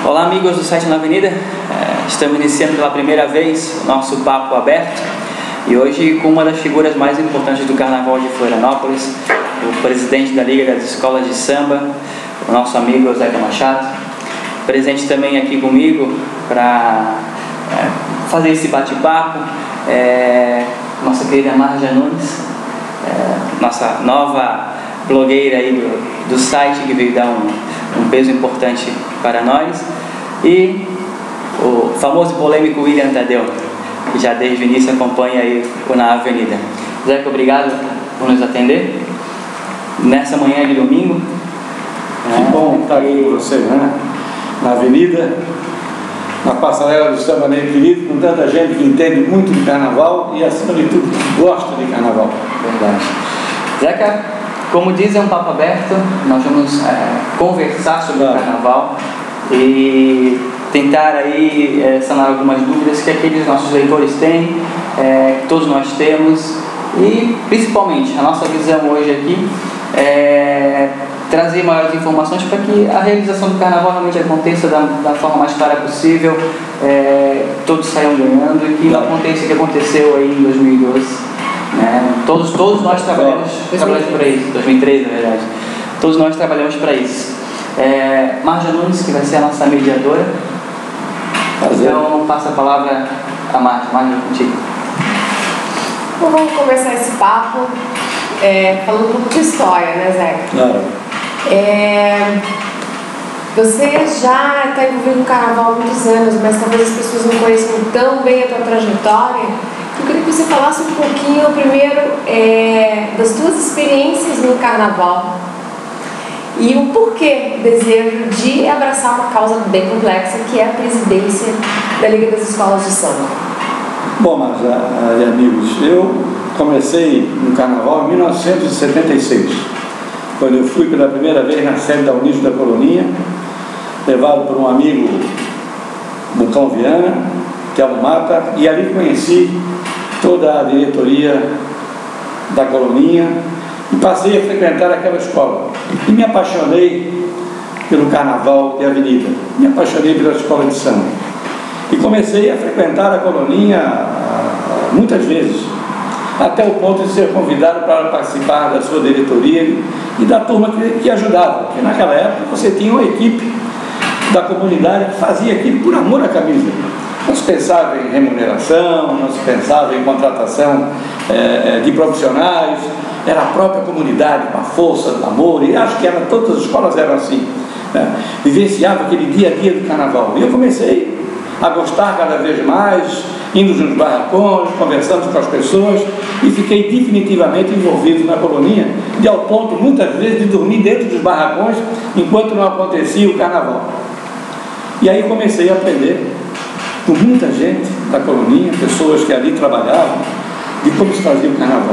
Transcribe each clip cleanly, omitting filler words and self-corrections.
Olá amigos do site Na Avenida, estamos iniciando pela primeira vez o nosso papo aberto e hoje com uma das figuras mais importantes do Carnaval de Florianópolis, o presidente da Liga das Escolas de Samba, o nosso amigo Zeca Machado, presente também aqui comigo para fazer esse bate-papo, nossa querida Marja Nunes, nossa nova blogueira aí do site, que veio dar um peso importante para nós, e o famoso e polêmico William Tadeu, que já desde o início acompanha aí o Na Avenida. Zeca, obrigado por nos atender nessa manhã de domingo. Que bom estar aqui com você, né? Na Avenida, na passarela do Samba Negro Querido, com tanta gente que entende muito de carnaval e, acima de tudo, que gosta de carnaval. Verdade. Zeca, como diz, é um papo aberto, nós vamos conversar sobre o carnaval e tentar aí sanar algumas dúvidas que aqueles nossos leitores têm, que todos nós temos, e principalmente a nossa visão hoje aqui é trazer maiores informações para que a realização do carnaval realmente aconteça da forma mais clara possível, todos saiam ganhando e que não aconteça o que aconteceu aí em 2012. Todos nós trabalhamos para isso, 2013 na verdade, todos nós trabalhamos para isso. Marja Nunes, que vai ser a nossa mediadora. Então passa a palavra a Marja. Marja, contigo. Então vamos começar esse papo falando um pouco de história, né, Zeca? Claro. Você já está envolvido no carnaval há muitos anos, mas talvez as pessoas não conheçam tão bem a tua trajetória. Eu queria que você falasse um pouquinho, primeiro, das tuas experiências no carnaval e o porquê o desejo de abraçar uma causa bem complexa, que é a presidência da Liga das Escolas de Samba. Bom, mas, amigos, eu comecei no carnaval em 1976, quando eu fui pela primeira vez na sede da Unisco da Colonia, levado por um amigo, Bucão Viana, Telmo Mata, e ali conheci toda a diretoria da Colonia e passei a frequentar aquela escola e me apaixonei pelo carnaval de avenida, me apaixonei pela escola de samba e comecei a frequentar a Colonia muitas vezes, até o ponto de ser convidado para participar da sua diretoria e da turma que ajudava, porque naquela época você tinha uma equipe da comunidade que fazia aquilo por amor à camisa. Não se pensava em remuneração, não se pensava em contratação de profissionais, era a própria comunidade com a força do amor, e acho que todas as escolas eram assim, né? Vivenciava aquele dia a dia do carnaval, e eu comecei a gostar cada vez mais, indo nos barracões, conversando com as pessoas, e fiquei definitivamente envolvido na Colonia, de ao ponto muitas vezes de dormir dentro dos barracões enquanto não acontecia o carnaval. E aí comecei a aprender com muita gente da Colonia, pessoas que ali trabalhavam, de como se fazia o carnaval.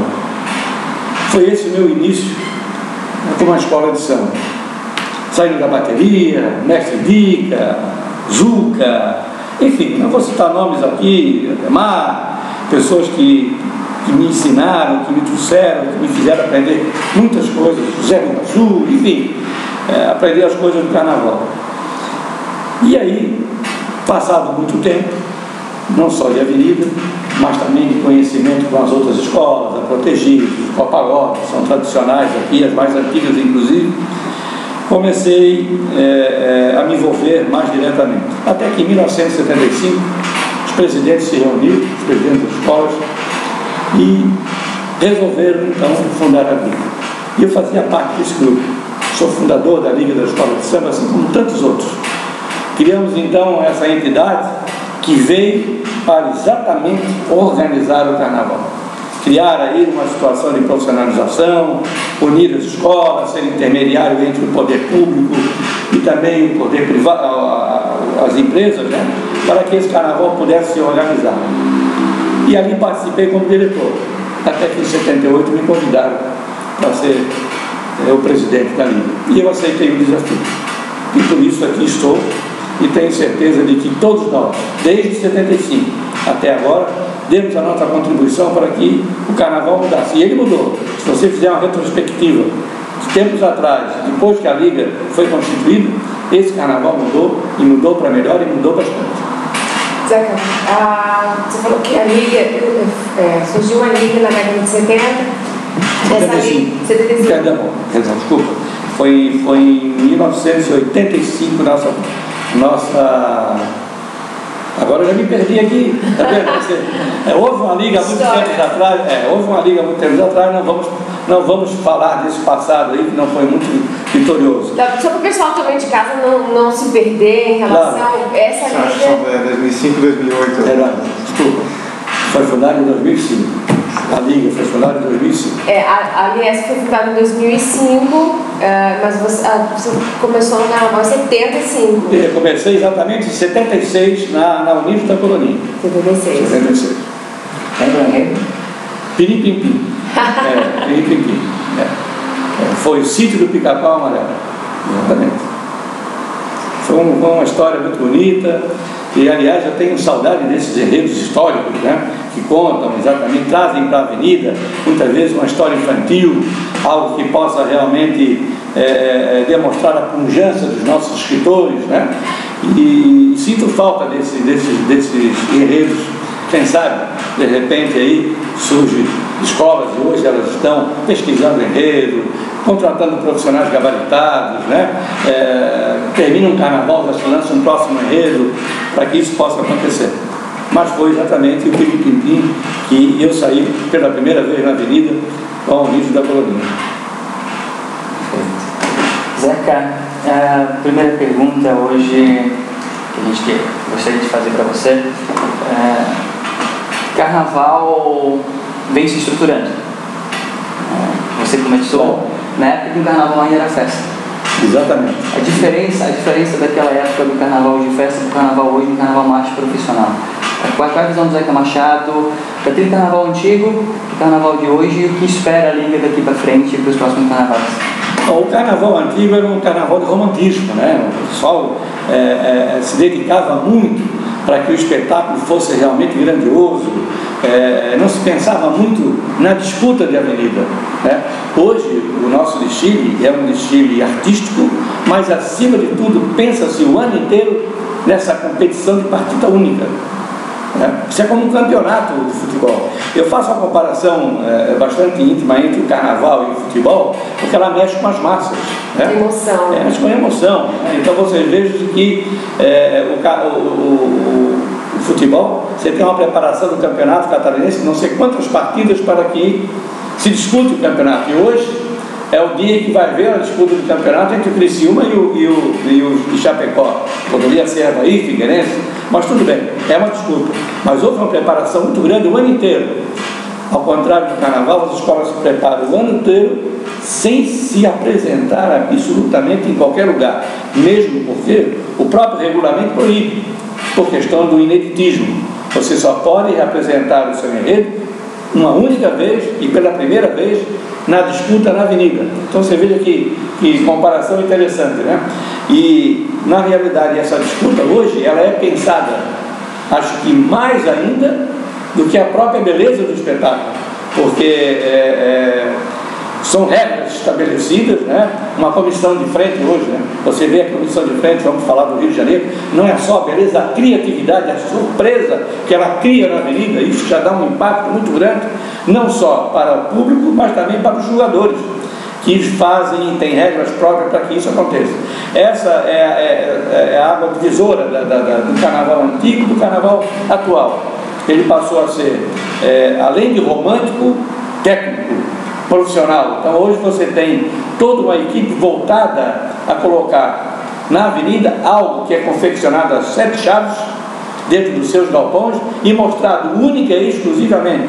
Foi esse o meu início com uma escola de samba, saindo da bateria, Mestre Dica, Zuca, enfim, não vou citar nomes aqui, Ademar, pessoas que me ensinaram, que me trouxeram, que me fizeram aprender muitas coisas, José Azul, enfim, aprender as coisas do carnaval. E aí, passado muito tempo, não só de avenida, mas também de conhecimento com as outras escolas, a Protegidos, o Copagode, que são tradicionais aqui, as mais antigas inclusive, comecei a me envolver mais diretamente. Até que em 1975, os presidentes se reuniram, os presidentes das escolas, e resolveram então fundar a Liga. E eu fazia parte desse grupo. Sou fundador da Liga das Escolas de Samba, assim como tantos outros. Criamos então essa entidade que veio para exatamente organizar o carnaval. Criar aí uma situação de profissionalização, unir as escolas, ser intermediário entre o poder público e também o poder privado, as empresas, né, para que esse carnaval pudesse se organizar. E ali participei como diretor, até que em 78 me convidaram para ser o presidente da Liga. E eu aceitei o desafio. E por isso aqui estou. E tenho certeza de que todos nós, desde 75 até agora, demos a nossa contribuição para que o carnaval mudasse. E ele mudou. Se você fizer uma retrospectiva de tempos atrás, depois que a Liga foi constituída, esse carnaval mudou, e mudou para melhor, e mudou bastante. Zeca, você falou que a Liga, surgiu uma Liga na década de 70. 75. Perdão, desculpa. Foi em 1985 nossa. Agora eu já me perdi aqui. Tá vendo? Houve uma liga há muitos tempos atrás. Houve uma liga há muitos tempos atrás. Não vamos falar desse passado aí que não foi muito vitorioso. Só para o pessoal também de casa não se perder em relação a essa liga. Acho que são 2005, 2008. Desculpa. Foi fundada em 2005. A Liga foi fundada em 2005. A Aliança foi fundada em 2005, mas você começou no carnaval em 75. Eu comecei exatamente em 76 na Unidos da Colonia. 76. Piripimpim. Piripimpim. Foi o sítio do Pica-Pau Amarelo. Exatamente. Foi uma história muito bonita. E, aliás, eu tenho saudade desses enredos históricos, né, que contam exatamente, trazem para a avenida, muitas vezes, uma história infantil, algo que possa realmente demonstrar a pujança dos nossos escritores, né, e sinto falta desses enredos. Quem sabe, de repente, aí surgem escolas e hoje elas estão pesquisando enredo, contratando profissionais gabaritados, né? Termina um carnaval, já se lança um próximo enredo para que isso possa acontecer. Mas foi exatamente o Piripimpim que eu saí pela primeira vez na avenida com o Unidos da Colonia. Zeca, a primeira pergunta hoje que a gente gostaria de fazer para você Carnaval vem se estruturando. Você começou na época que o carnaval ainda era festa. Exatamente. A diferença daquela época do carnaval de festa para o carnaval hoje, do carnaval mais profissional. Qual é a visão do Zeca Machado daquele carnaval antigo, do carnaval de hoje, e o que espera a Liga daqui para frente para os próximos carnavais? O carnaval antigo era um carnaval de romantismo, né? O pessoal se dedicava muito para que o espetáculo fosse realmente grandioso, não se pensava muito na disputa de avenida, né? Hoje o nosso desfile é um desfile artístico, mas acima de tudo pensa-se o ano inteiro nessa competição de partida única. Isso é como um campeonato de futebol. Eu faço uma comparação bastante íntima entre o carnaval e o futebol, porque ela mexe com as massas, né? Emoção. Mexe com a emoção, né? Então você veja que o futebol, você tem uma preparação do campeonato catarinense, não sei quantas partidas para que se discute o campeonato. E hoje é o dia que vai ver a disputa do campeonato entre o Criciúma e o Chapecó. Poderia ser Avaí, Figueirense, mas tudo bem, é uma disputa. Mas houve uma preparação muito grande o ano inteiro. Ao contrário do carnaval, as escolas se preparam o ano inteiro sem se apresentar absolutamente em qualquer lugar. Mesmo porque o próprio regulamento proíbe, por questão do ineditismo. Você só pode representar o seu enredo uma única vez e pela primeira vez na disputa na avenida. Então você veja que comparação interessante, né? E na realidade essa disputa hoje ela é pensada, acho que mais ainda do que a própria beleza do espetáculo, porque são regras estabelecidas, né? Uma comissão de frente hoje, né? Você vê a comissão de frente, vamos falar do Rio de Janeiro, não é só a beleza, a criatividade, a surpresa que ela cria na avenida. Isso já dá um impacto muito grande, não só para o público, mas também para os jogadores, que fazem e têm regras próprias para que isso aconteça. Essa é a água divisora do carnaval antigo do carnaval atual. Ele passou a ser, além de romântico, técnico, profissional. Então hoje você tem toda uma equipe voltada a colocar na avenida algo que é confeccionado a 7 chaves dentro dos seus galpões e mostrado única e exclusivamente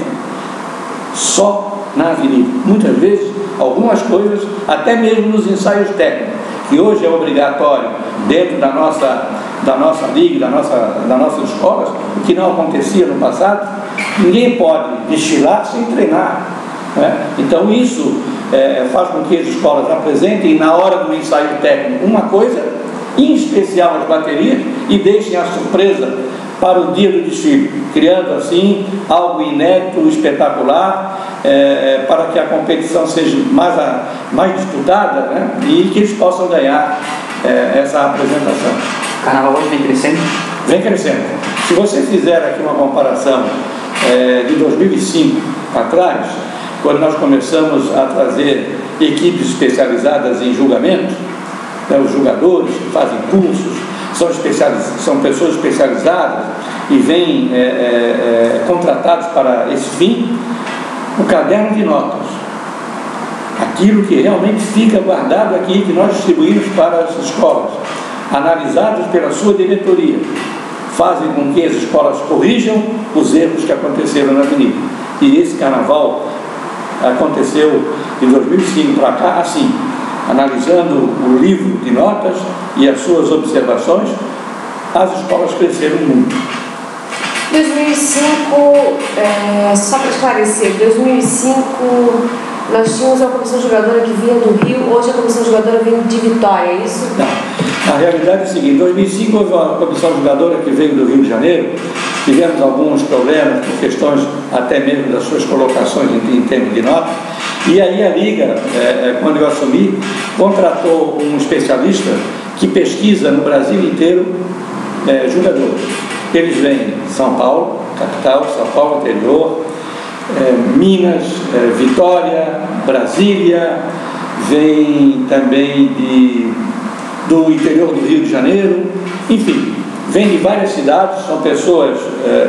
só na avenida. Muitas vezes algumas coisas até mesmo nos ensaios técnicos, que hoje é obrigatório dentro da nossa liga, das nossas escolas, o que não acontecia no passado. Ninguém pode desfilar sem treinar, né? Então isso faz com que as escolas apresentem na hora do ensaio técnico uma coisa, em especial as baterias, e deixem a surpresa para o dia do desfile, criando assim algo inédito, espetacular, para que a competição seja mais disputada, né? E que eles possam ganhar essa apresentação. O carnaval hoje vem crescendo? Vem crescendo. Se você fizer aqui uma comparação de 2005 atrás, quando nós começamos a trazer equipes especializadas em julgamento, os julgadores que fazem cursos, são pessoas especializadas e vêm contratados para esse fim, o caderno de notas, aquilo que realmente fica guardado aqui, que nós distribuímos para as escolas, analisados pela sua diretoria, fazem com que as escolas corrijam os erros que aconteceram na avenida. E esse carnaval aconteceu de 2005 para cá assim, analisando o livro de notas e as suas observações, as escolas cresceram muito. 2005, só para esclarecer, 2005 nós tínhamos uma comissão jogadora que vinha do Rio, hoje a comissão jogadora vem de Vitória, é isso? Não, a realidade é a seguinte, em 2005 houve uma comissão jogadora que veio do Rio de Janeiro, tivemos alguns problemas por questões até mesmo das suas colocações em termos de nota, e aí a Liga, quando eu assumi, contratou um especialista que pesquisa no Brasil inteiro jogadores. Eles vêm de São Paulo, capital, São Paulo, interior, Minas, Vitória, Brasília, vem também do interior do Rio de Janeiro, enfim, vem de várias cidades, são pessoas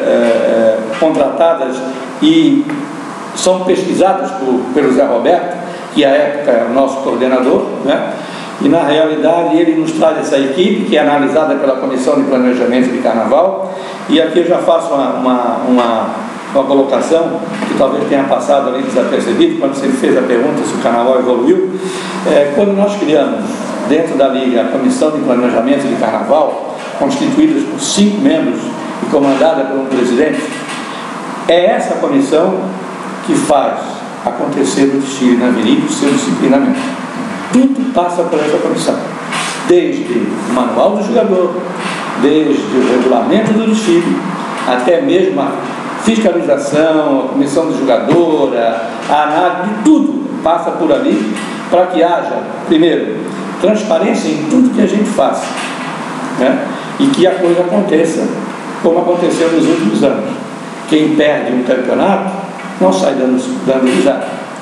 contratadas e são pesquisadas pelo Zé Roberto, que à época é o nosso coordenador, né? E na realidade ele nos traz essa equipe que é analisada pela Comissão de Planejamento de Carnaval. E aqui eu já faço uma colocação que talvez tenha passado ali desapercebido quando você fez a pergunta se o Carnaval evoluiu. Quando nós criamos dentro da Liga a Comissão de Planejamento de Carnaval, constituída por 5 membros e comandada por um presidente, é essa comissão que faz acontecer o desfile na avenida e o seu disciplinamento. Tudo passa por essa comissão, desde o manual do jogador, desde o regulamento do desfile, até mesmo a fiscalização, a comissão de jogadora, a análise, tudo passa por ali para que haja, primeiro, transparência em tudo que a gente faça, né? E que a coisa aconteça como aconteceu nos últimos anos. Quem perde um campeonato não sai dando risada,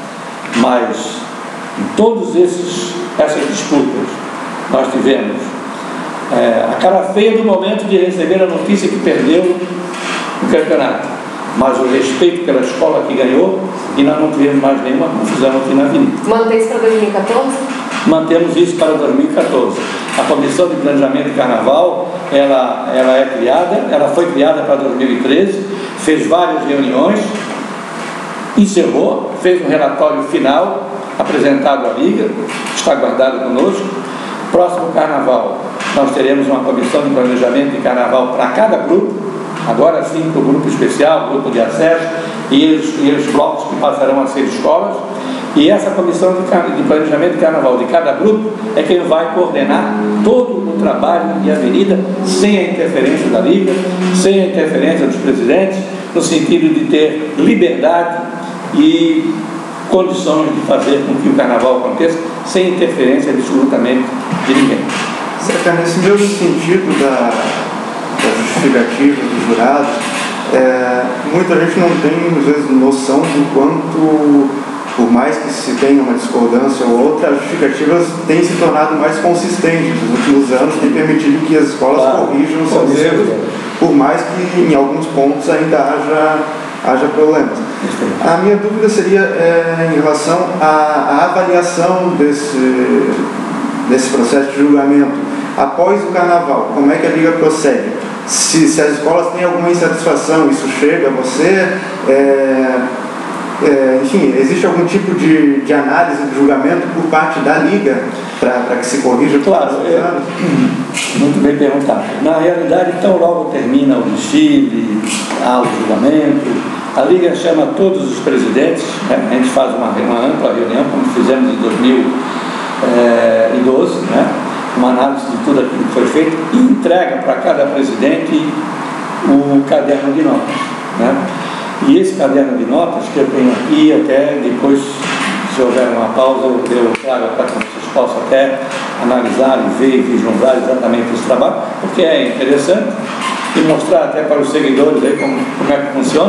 mas em todas essas disputas nós tivemos a cara feia do momento de receber a notícia que perdeu o campeonato, mas o respeito pela escola que ganhou, e nós não tivemos mais nenhuma confusão aqui na avenida. Mantém isso para 2014? Mantemos isso para 2014. A Comissão de Planejamento de Carnaval, ela é criada, ela foi criada para 2013, fez várias reuniões, encerrou, fez um relatório final apresentado à Liga, está guardado conosco. Próximo Carnaval, nós teremos uma comissão de planejamento de Carnaval para cada grupo, agora sim para o grupo especial, grupo de acesso e os blocos que passarão a ser escolas. E essa comissão de planejamento de Carnaval de cada grupo é quem vai coordenar todo o trabalho de avenida, sem a interferência da Liga, sem a interferência dos presidentes, no sentido de ter liberdade e condições de fazer com que o Carnaval aconteça sem interferência absolutamente de ninguém. Zeca, nesse mesmo sentido da justificativa dos jurados, muita gente não tem, às vezes, noção do quanto, por mais que se tenha uma discordância ou outra, as justificativas têm se tornado mais consistentes nos últimos anos, têm permitido que as escolas corrijam seus erros, por mais que em alguns pontos ainda haja problemas. A minha dúvida seria em relação à avaliação desse processo de julgamento após o Carnaval. Como é que a Liga procede? Se as escolas têm alguma insatisfação, isso chega a você? Enfim, existe algum tipo de análise de julgamento por parte da Liga para que se corrija? Claro, muito bem perguntado. Na realidade, então, logo termina o desfile, há o julgamento, a Liga chama todos os presidentes, né? A gente faz uma ampla reunião, como fizemos em 2012, né? Uma análise de tudo aquilo que foi feito e entrega para cada presidente o caderno de notas, né? E esse caderno de notas que eu tenho aqui, até depois, se houver uma pausa, eu trago para vocês possam até analisar e ver e vislumbrar exatamente esse trabalho, porque é interessante, e mostrar até para os seguidores aí como é que funciona.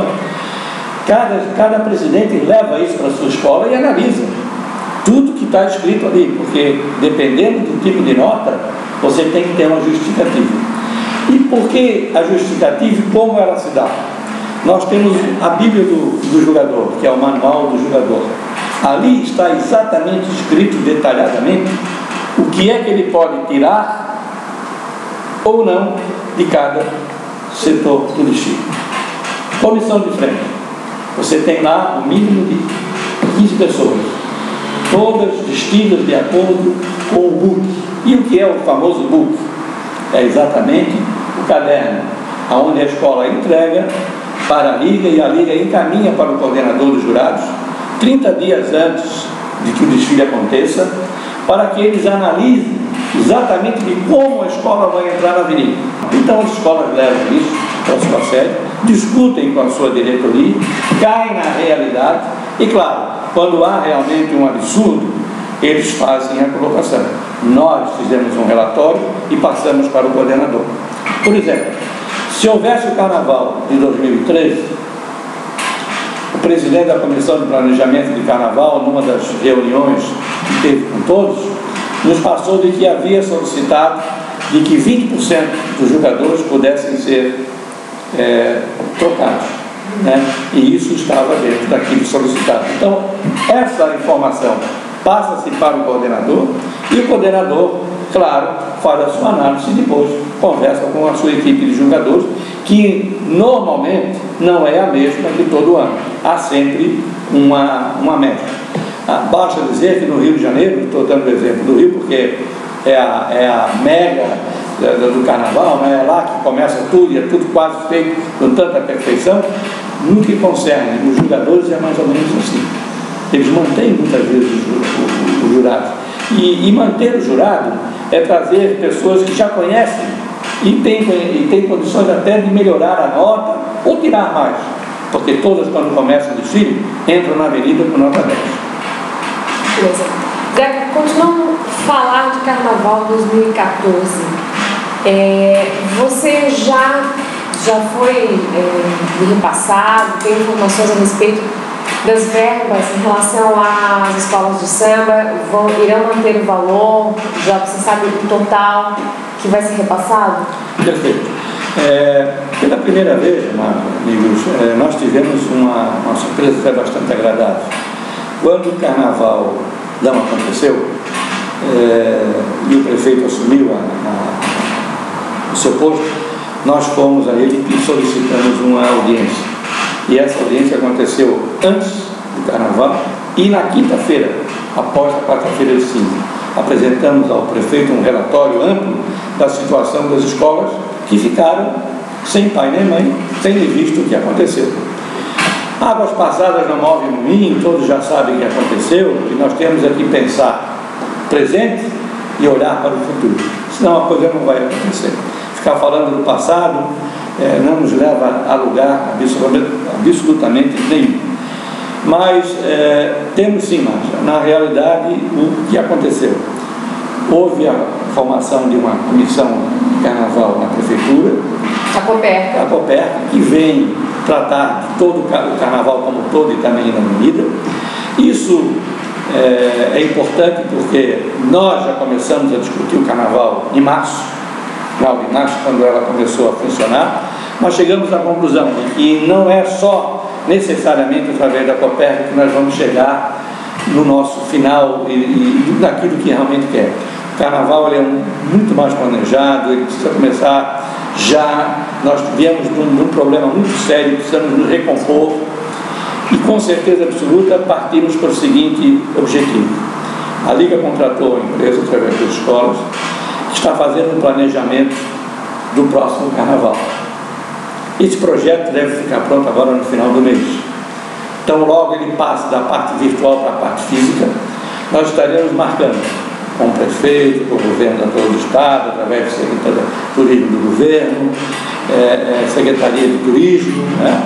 Cada presidente leva isso para a sua escola e analisa tudo que está escrito ali, porque dependendo do tipo de nota, você tem que ter uma justificativa. E por que a justificativa e como ela se dá? Nós temos a Bíblia do jogador, que é o manual do jogador. Ali está exatamente escrito detalhadamente o que é que ele pode tirar ou não de cada setor turístico. Comissão de frente. Você tem lá o mínimo de 15 pessoas, todas vestidas de acordo com o book. E o que é o famoso book? É exatamente o caderno, onde a escola entrega para a Liga e a Liga encaminha para o coordenador dos jurados 30 dias antes de que o desfile aconteça, para que eles analisem exatamente de como a escola vai entrar na avenida. Então as escolas levam isso para a sua sede, discutem com a sua diretoria, caem na realidade e, claro, quando há realmente um absurdo, eles fazem a colocação. Nós fizemos um relatório e passamos para o coordenador. Por exemplo, se houvesse o Carnaval de 2013, o presidente da Comissão de Planejamento de Carnaval, numa das reuniões que teve com todos, nos passou de que havia solicitado de que 20% dos jogadores pudessem ser trocados, né? E isso estava dentro daquilo solicitado. Então, essa informação passa-se para o coordenador e o coordenador, claro, faz a sua análise e depois conversa com a sua equipe de jogadores, que normalmente não é a mesma que todo ano. Há sempre uma média. Basta dizer que no Rio de Janeiro, estou dando o exemplo do Rio porque é a mega do Carnaval, né? É lá que começa tudo e é tudo quase feito com tanta perfeição. No que concerne os jogadores é mais ou menos assim. Eles mantêm muitas vezes o jurado. E manter o jurado é trazer pessoas que já conhecem e tem condições até de melhorar a nota ou tirar mais, porque todas, quando começam o desfile, entram na avenida com nota 10. Beleza. Zeca, continuando a falar de Carnaval 2014, você já foi repassado, tem informações a respeito das verbas em relação às escolas de samba? Irão manter o valor? Já você sabe o total que vai ser repassado? Perfeito. Pela primeira vez, amigos, nós tivemos uma surpresa que foi bastante agradável. Quando o Carnaval não aconteceu e o prefeito assumiu o seu posto, nós fomos a ele e solicitamos uma audiência. E essa audiência aconteceu antes do Carnaval e na quinta-feira, após a quarta-feira de cinza. Apresentamos ao prefeito um relatório amplo da situação das escolas que ficaram sem pai nem mãe, sem visto o que aconteceu. Águas passadas não movem moinho, todos já sabem o que aconteceu, e nós temos aqui que pensar presente e olhar para o futuro, senão a coisa não vai acontecer. Ficar falando do passado não nos leva a lugar absolutamente nenhum. Mas temos sim, Márcia, na realidade, o que aconteceu. Houve a formação de uma comissão de carnaval na prefeitura, a Coperca, que vem tratar de todo o carnaval como todo e também na avenida. Isso é importante porque nós já começamos a discutir o carnaval em março, final de março, quando ela começou a funcionar. Nós chegamos à conclusão de que não é só necessariamente através da Coperca que nós vamos chegar no nosso final e naquilo que realmente quer. O carnaval ele é muito mais planejado, ele precisa começar já. Nós viemos de um problema muito sério, precisamos nos recompor e com certeza absoluta partimos para o seguinte objetivo. A Liga contratou uma empresa através das escolas que está fazendo um planejamento do próximo carnaval. Esse projeto deve ficar pronto agora no final do mês. Então logo ele passa da parte virtual para a parte física, nós estaremos marcando com o prefeito, com o governo do Estado, através da Secretaria de Turismo do Governo, Secretaria de Turismo, né?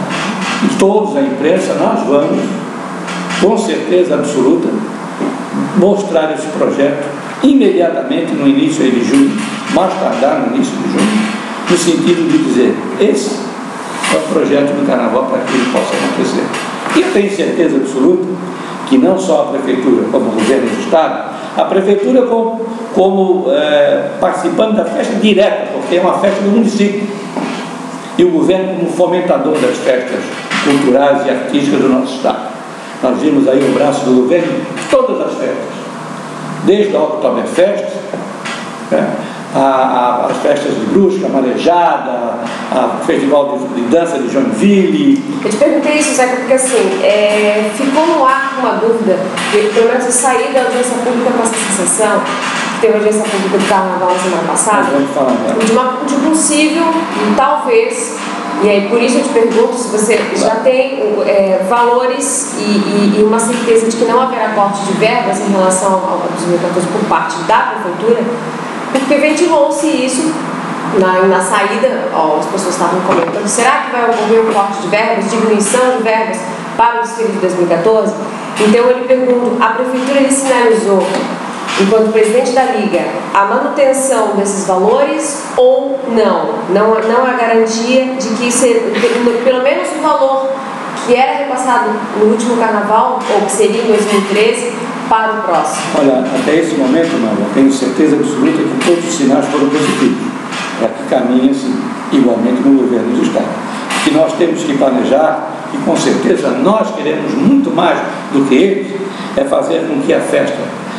E todos, a imprensa, nós vamos, com certeza absoluta, mostrar esse projeto imediatamente no início aí de junho, mais tardar no início de junho, no sentido de dizer, esse é o projeto do Carnaval para que ele possa acontecer. E eu tenho certeza absoluta que não só a Prefeitura, como o Governo do Estado, a Prefeitura como participando da festa direta, porque é uma festa do município, e o Governo como fomentador das festas culturais e artísticas do nosso Estado. Nós vimos aí o braço do Governo em todas as festas, desde a Oktoberfest, as festas de Brusca, a Marejada, o Festival de Dança de Joinville. Eu te perguntei isso, Zeca, porque assim, ficou no ar uma dúvida, que pelo menos eu saí da audiência pública com essa sensação, que teve audiência pública do Carnaval na semana passada, de possível, talvez, e aí por isso eu te pergunto se você já tem valores e uma certeza de que não haverá corte de verbas em relação ao 2014 por parte da Prefeitura, porque ventilou-se isso na saída, as pessoas estavam comentando, será que vai ocorrer um corte de verbas, diminuição de verbas para o desfile de 2014? Então eu lhe pergunto, a Prefeitura lhe sinalizou, enquanto presidente da Liga, a manutenção desses valores ou não? Não há garantia de que pelo menos o valor que era repassado no último Carnaval, ou que seria em 2013, para o próximo? Olha, até esse momento, Maria, tenho certeza absoluta que todos os sinais foram positivos, para que caminhe assim, igualmente no Governo do Estado. O que nós temos que planejar, e com certeza nós queremos muito mais do que eles, é fazer com que a festa,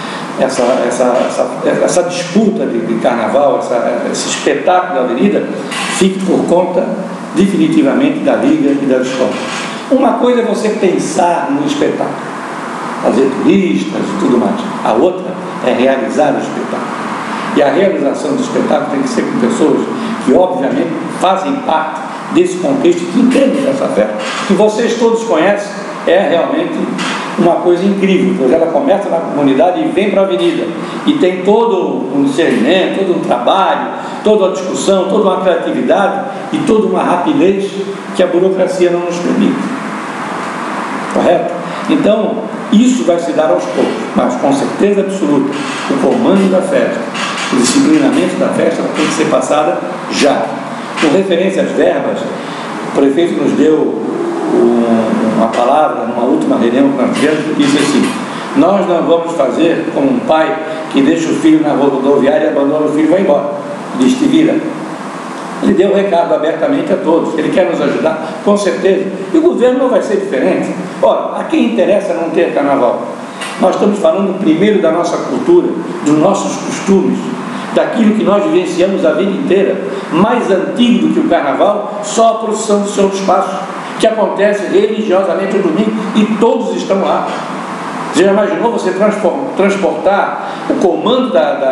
essa disputa de Carnaval, esse espetáculo da Avenida, fique por conta definitivamente da Liga e das escolas. Uma coisa é você pensar no espetáculo, fazer turistas e tudo mais. A outra é realizar o espetáculo. E a realização do espetáculo tem que ser com pessoas que, obviamente, fazem parte desse contexto, que entendem dessa festa, que vocês todos conhecem, é realmente uma coisa incrível, pois ela começa na comunidade e vem para a avenida. E tem todo um discernimento, todo um trabalho, toda uma discussão, toda uma criatividade e toda uma rapidez que a burocracia não nos permite. Correto? Então, isso vai se dar aos poucos, mas com certeza absoluta, o comando da festa, o disciplinamento da festa tem que ser passada já. Com referência às verbas, o prefeito nos deu uma palavra numa última reunião que nós tivemos, que disse assim: nós não vamos fazer como um pai que deixa o filho na rodoviária e abandona o filho e vai embora, diz que vira. Ele deu um recado abertamente a todos, ele quer nos ajudar, com certeza, e o governo não vai ser diferente. Ora, a quem interessa não ter Carnaval? Nós estamos falando primeiro da nossa cultura, dos nossos costumes, daquilo que nós vivenciamos a vida inteira. Mais antigo do que o Carnaval, só a procissão do Senhor dos Passos, que acontece religiosamente no domingo, e todos estão lá. Você já imaginou você transportar o comando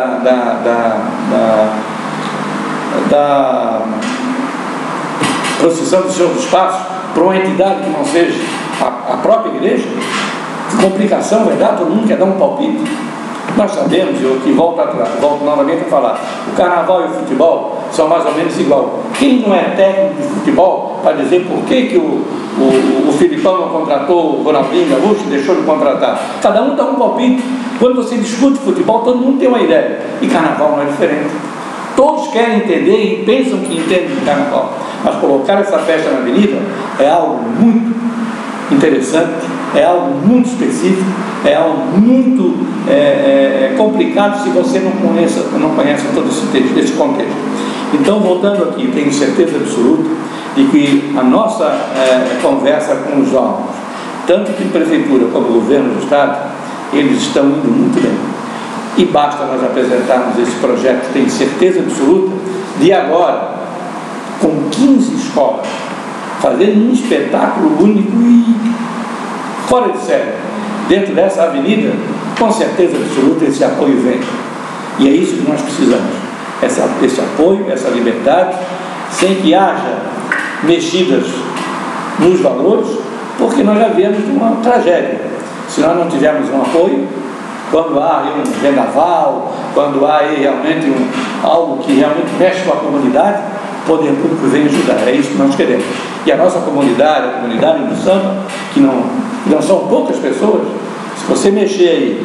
da procissão do Senhor dos Passos para uma entidade que não seja a própria igreja? Que complicação vai dar? Todo mundo quer dar um palpite. Nós sabemos, eu que volto novamente a falar, o Carnaval e o futebol são mais ou menos igual. Quem não é técnico de futebol para dizer por que o Filipão não contratou o Ronaldinho Gaúcho, deixou de contratar? Cada um dá um palpite. Quando você discute futebol, todo mundo tem uma ideia, e Carnaval não é diferente. Todos querem entender e pensam que entendem de Carnaval, mas colocar essa festa na avenida é algo muito interessante, é algo muito específico, é algo muito complicado se você não conhece todo esse contexto. Então, voltando aqui, tenho certeza absoluta de que a nossa conversa com os órgãos, tanto de prefeitura como do governo do Estado, eles estão indo muito bem. E basta nós apresentarmos esse projeto, tenho certeza absoluta, de agora, com 15 escolas, fazendo um espetáculo único e fora de série, dentro dessa avenida, com certeza absoluta esse apoio vem. E é isso que nós precisamos, esse apoio, essa liberdade, sem que haja mexidas nos valores, porque nós já viemos de uma tragédia. Se nós não tivermos um apoio, quando há aí um vendaval, quando há aí realmente algo que realmente mexe com a comunidade, o poder público vem ajudar. É isso que nós queremos. E a nossa comunidade, a comunidade do samba, que não são poucas pessoas, se você mexer aí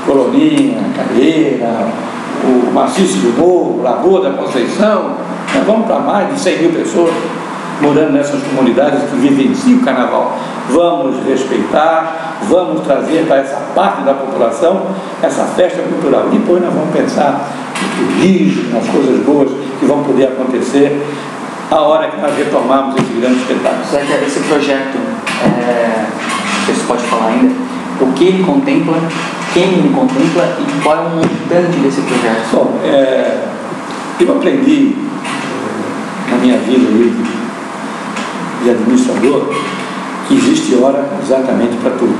Coloninha, Careira, o Maciço do Morro, Lagoa da Conceição. Nós vamos para mais de 100 mil pessoas morando nessas comunidades que vivenciam o carnaval. Vamos respeitar, vamos trazer para essa parte da população essa festa cultural. Depois nós vamos pensar no turismo, nas coisas boas que vão poder acontecer a hora que nós retomarmos esse grande espetáculo. Zeca, esse projeto, não sei se pode falar ainda, o que ele contempla, quem ele contempla e qual é o montante desse projeto? Bom, eu aprendi na minha vida de administrador que existe hora exatamente para tudo,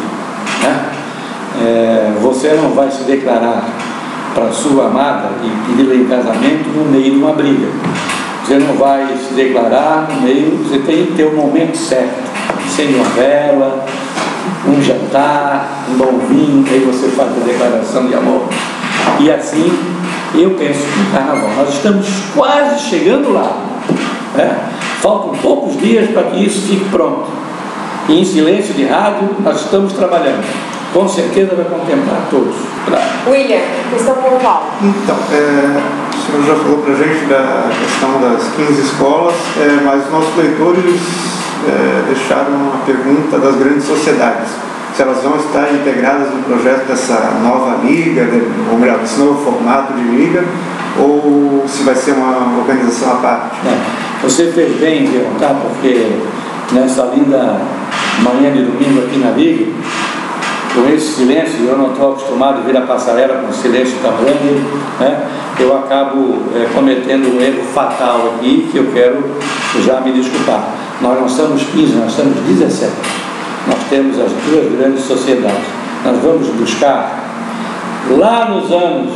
né? Você não vai se declarar para sua amada e pedi-la em casamento no meio de uma briga. Você não vai se declarar no meio, você tem que ter o momento certo, acende uma vela, um jantar, um bom vinho, aí você faz a declaração de amor. E assim eu penso no carnaval. Nós estamos quase chegando lá, né? Faltam poucos dias para que isso fique pronto. E em silêncio de rádio nós estamos trabalhando. Com certeza vai contemplar todos. William, questão pontual. Então, o senhor já falou para a gente da questão das 15 escolas, mas os nossos leitores deixaram uma pergunta das grandes sociedades. Se elas vão estar integradas no projeto dessa nova liga, ou melhor, desse novo formato de liga, ou se vai ser uma organização à parte? Você fez bem em perguntar, porque nessa linda manhã de domingo aqui na liga, com esse silêncio, eu não estou acostumado a vir a passarela com silêncio tão grande, né? Eu acabo cometendo um erro fatal aqui, que eu quero já me desculpar. Nós não somos 15, nós somos 17. Nós temos as duas grandes sociedades. Nós vamos buscar, lá nos anos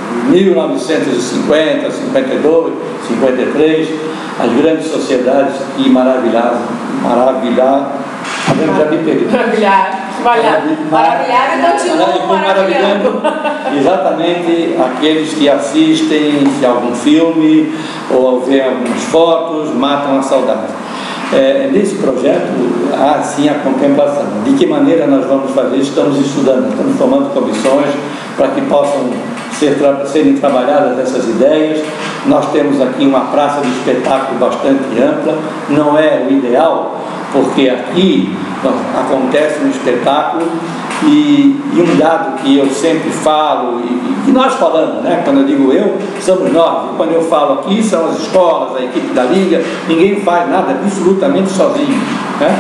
1950, 52, 53, as grandes sociedades que maravilharam, já me perdi. Maravilhar e continuam maravilhando. Exatamente aqueles que assistem a algum filme ou veem algumas fotos, matam a saudade. Nesse projeto há sim a contemplação. De que maneira nós vamos fazer? Estamos estudando, estamos formando comissões para que possam serem trabalhadas essas ideias. Nós temos aqui uma praça de espetáculo bastante ampla, não é o ideal, porque aqui acontece um espetáculo e um dado que eu sempre falo, e nós falamos, né? Quando eu digo eu, somos nós, e quando eu falo aqui, são as escolas, a equipe da Liga, ninguém faz nada absolutamente sozinho, né?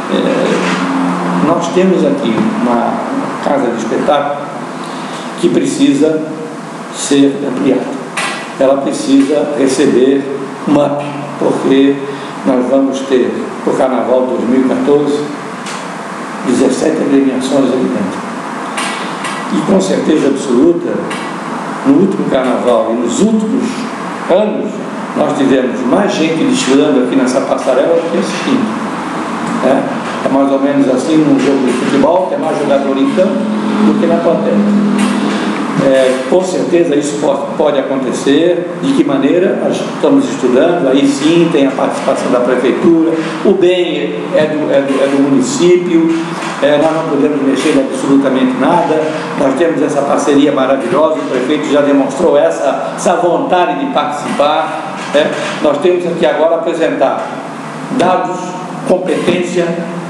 Nós temos aqui uma casa de espetáculo que precisa ser ampliada, ela precisa receber um up, porque nós vamos ter, para o Carnaval 2014, 17 agremiações ali dentro. E com certeza absoluta, no último Carnaval e nos últimos anos, nós tivemos mais gente desfilando aqui nessa passarela do que assistindo. É mais ou menos assim num jogo de futebol, que é mais jogador em campo do que na plateia. Com certeza isso pode acontecer. De que maneira? Nós estamos estudando, aí sim tem a participação da prefeitura, o bem é do município, nós não podemos mexer em absolutamente nada, nós temos essa parceria maravilhosa, o prefeito já demonstrou essa vontade de participar, nós temos aqui agora apresentar dados, competência,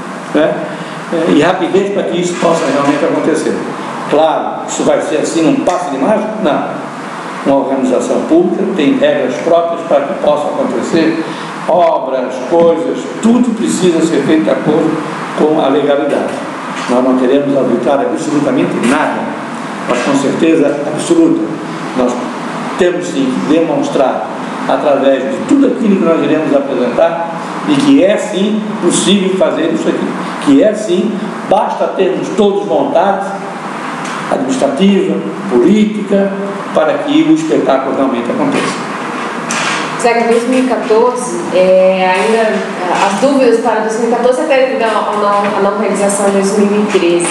e rapidez para que isso possa realmente acontecer. Claro, isso vai ser assim um passo de mágica? Não. Uma organização pública tem regras próprias para que possa acontecer, obras, coisas, tudo precisa ser feito de acordo com a legalidade. Nós não queremos arbitrar absolutamente nada, mas com certeza absoluta. Nós temos sim que demonstrar, através de tudo aquilo que nós iremos apresentar, e que é sim possível fazer isso aqui, que é sim, basta termos todos vontade administrativa, política, para que o espetáculo realmente aconteça. Zeca, 2014, ainda as dúvidas para 2014 até devido à não realização de 2013.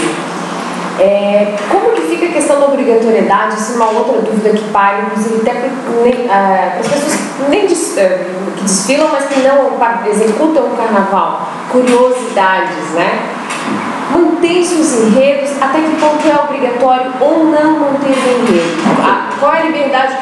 Como que fica a questão da obrigatoriedade? Isso é uma outra dúvida que paira, inclusive até para as pessoas que desfilam, mas que não executam o carnaval. Curiosidades, né? Mantém-se os enredos, até que ponto é obrigatório ou não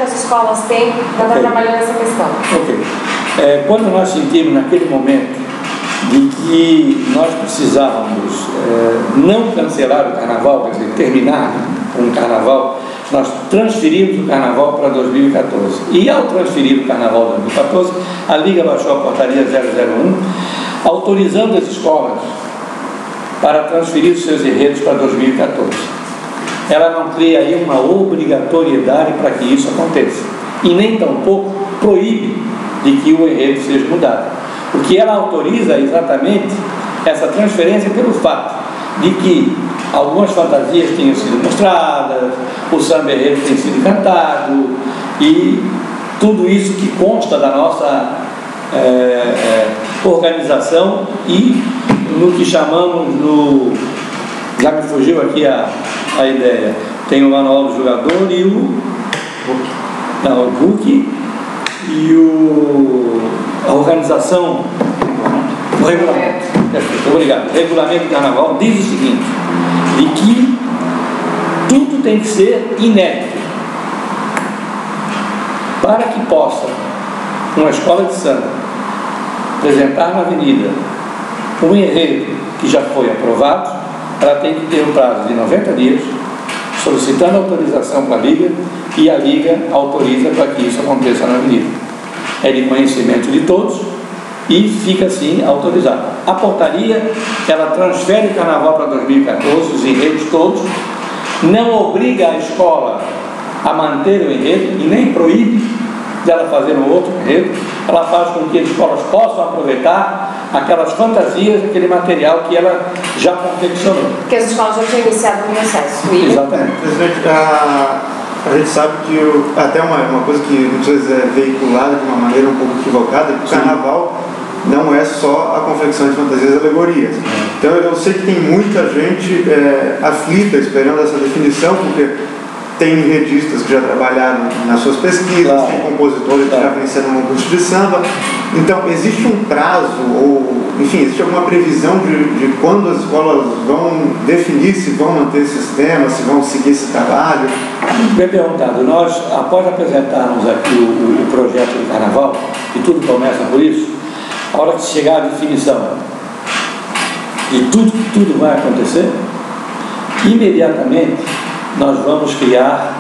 que as escolas têm para estar trabalhando essa questão? Ok. Quando nós sentimos naquele momento de que nós precisávamos não cancelar o carnaval, quer dizer, terminar com o carnaval, nós transferimos o carnaval para 2014. E ao transferir o carnaval de 2014, a Liga baixou a portaria 001, autorizando as escolas para transferir os seus enredos para 2014. Ela não cria aí uma obrigatoriedade para que isso aconteça. E nem tampouco proíbe de que o enredo seja mudado. O que ela autoriza é exatamente essa transferência pelo fato de que algumas fantasias tinham sido mostradas, o samba enredo tem sido cantado, e tudo isso que consta da nossa organização e no que chamamos já me fugiu aqui a ideia, tem o manual do jogador e o book e a organização, o regulamento. Obrigado. O regulamento do carnaval diz o seguinte, de que tudo tem que ser inédito para que possa uma escola de samba apresentar na avenida um enredo que já foi aprovado. Ela tem que ter um prazo de 90 dias solicitando autorização para a Liga, e a Liga autoriza para que isso aconteça na avenida. É de conhecimento de todos e fica assim autorizado. A portaria, ela transfere o carnaval para 2014, os enredos todos, não obriga a escola a manter o enredo e nem proíbe dela fazer um outro enredo. Ela faz com que as escolas possam aproveitar aquelas fantasias, aquele material que ela já confeccionou. Porque as escolas já tinham iniciado o processo. Exatamente. Presidente, a gente sabe que até uma coisa que muitas vezes é veiculada de uma maneira um pouco equivocada, que o carnaval não é só a confecção de fantasias e alegorias. Então eu sei que tem muita gente aflita esperando essa definição, porque tem enredistas que já trabalharam nas suas pesquisas, tem compositores que já venceram um concurso de samba. Então, existe um prazo, ou, enfim, existe alguma previsão de quando as escolas vão definir se vão manter esse sistema, se vão seguir esse trabalho? Bem perguntado. Nós, após apresentarmos aqui o projeto do carnaval, e tudo começa por isso, a hora que chegar a definição de tudo vai acontecer, imediatamente nós vamos criar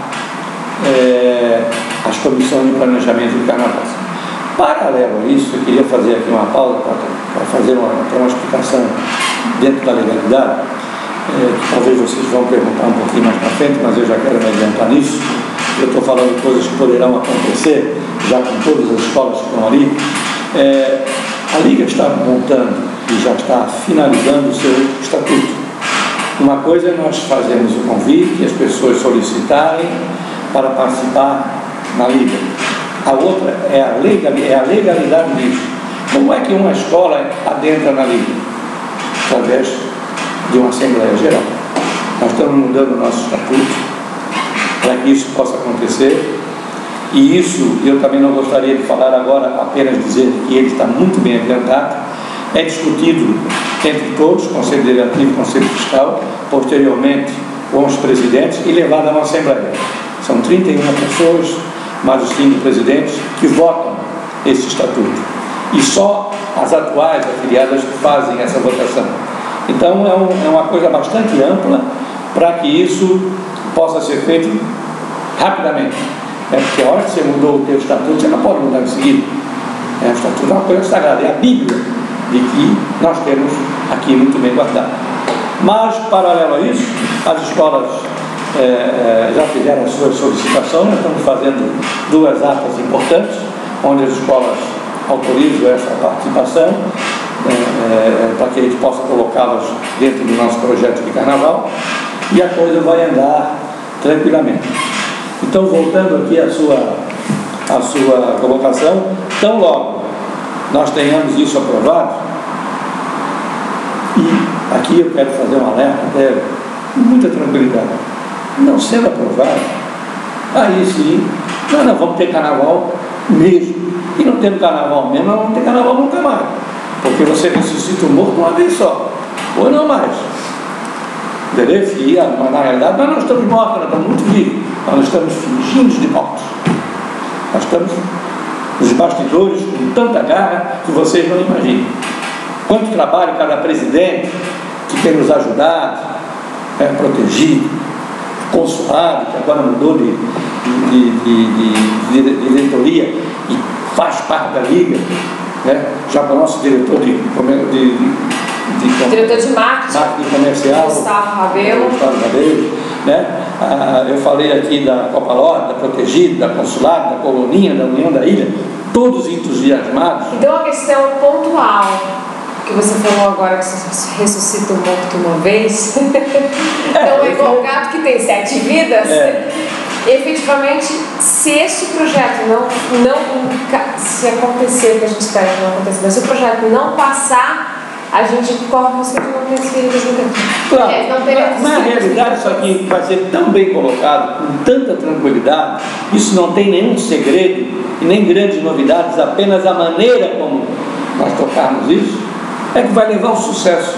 as comissões de planejamento do carnaval. Paralelo a isso, eu queria fazer aqui uma pausa para fazer uma explicação dentro da legalidade, que talvez vocês vão perguntar um pouquinho mais para frente, mas eu já quero me adiantar nisso. Eu estou falando de coisas que poderão acontecer, já com todas as escolas que estão ali. A Liga está montando e já está finalizando o seu estatuto. Uma coisa é nós fazermos o convite, as pessoas solicitarem para participar na Liga. A outra é a legalidade disso. Como é que uma escola adentra na Liga? Através de uma Assembleia Geral. Nós estamos mudando o nosso estatuto para que isso possa acontecer. E isso, eu também não gostaria de falar agora, apenas dizer que ele está muito bem adiantado. É discutido entre todos, Conselho Deliberativo e Conselho Fiscal, posteriormente com os presidentes e levado a uma Assembleia. São 31 pessoas, mais os 5 presidentes, que votam esse estatuto. E só as atuais afiliadas fazem essa votação. Então é uma coisa bastante ampla para que isso possa ser feito rapidamente. Porque a hora que você mudou o teu estatuto, você não pode mudar em seguida. O estatuto é uma coisa sagrada, é a Bíblia de que nós temos aqui muito bem guardado. Mas, paralelo a isso, as escolas já fizeram as suas solicitações. Nós estamos fazendo 2 atas importantes, onde as escolas autorizam essa participação, para que a gente possa colocá-las dentro do nosso projeto de carnaval, e a coisa vai andar tranquilamente. Então, voltando aqui à sua colocação, tão logo nós tenhamos isso aprovado, e aqui eu quero fazer um alerta até com muita tranquilidade, não sendo aprovado, aí sim, nós não vamos ter carnaval mesmo, e não tendo carnaval mesmo, nós vamos ter carnaval nunca mais, porque você ressuscita o morto uma vez só, ou não mais, entendeu? Mas na realidade nós não estamos mortos, nós estamos muito vivos, nós não estamos fingindo de mortos. Nós estamos nos bastidores com tanta garra que vocês não imaginam. Quanto trabalho cada presidente que tem nos ajudado, protegido, consulado, que agora mudou de diretoria e faz parte da Liga, já com o nosso diretor diretor de marketing comercial, Gustavo Rabelo. Eu falei aqui da Copa Lorde, da Protegida, da Consulado, da Coloninha, da União da Ilha, todos entusiasmados. Então, a questão pontual que você falou agora, que você ressuscita um morto uma vez, então é igual o gato que tem 7 vidas. Efetivamente, se este projeto se acontecer, que a gente espera que não aconteça, mas se o projeto não passar, a gente corre o risco de não ter espíritos no campo. Claro, na realidade, isso aqui vai ser tão bem colocado, com tanta tranquilidade, isso não tem nenhum segredo e nem grandes novidades, apenas a maneira como nós tocarmos isso é que vai levar ao sucesso,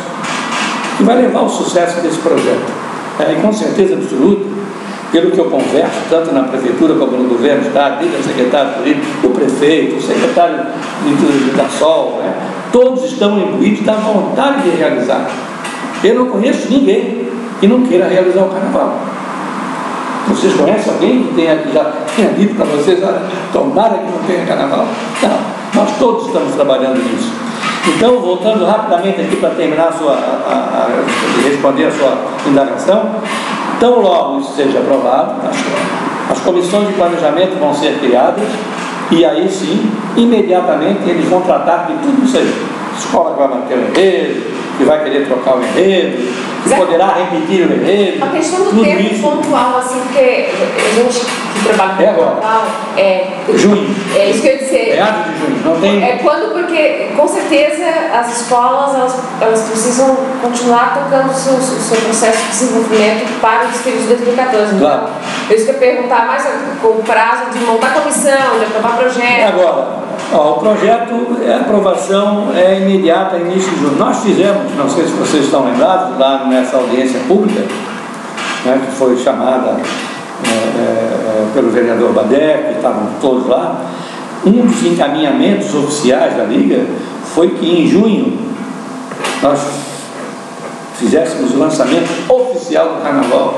desse projeto. E com certeza absoluta, pelo que eu converso, tanto na prefeitura como no governo do estado, desde o secretário político, o prefeito, o secretário da SOL, todos estão imbuídos da vontade de realizar. Eu não conheço ninguém que não queira realizar o carnaval. Vocês conhecem alguém que já tenha dito para vocês, tomara que não tenha carnaval? Não, nós todos estamos trabalhando nisso. Então, voltando rapidamente aqui para terminar responder a sua indagação, tão logo isso seja aprovado, as comissões de planejamento vão ser criadas e aí sim, imediatamente eles vão tratar de tudo isso aí. A escola que vai manter o enredo, que vai querer trocar o enredo, que poderá repetir o enredo. A questão do tempo pontual, assim, porque a gente que trabalha com carnaval junho. É isso que eu ia dizer. Meados de junho, não tem. Porque com certeza as escolas elas precisam continuar tocando o seu processo de desenvolvimento para o desfile de 2014. Claro. Eu ia perguntar mais o prazo de montar comissão, de aprovar projeto. Agora, o projeto, a aprovação é imediata, início de junho. Nós fizemos, não sei se vocês estão lembrados, lá nessa audiência pública, que foi chamada pelo vereador Bader, que estavam todos lá, um dos encaminhamentos oficiais da Liga foi que em junho nós fizéssemos o lançamento oficial do Carnaval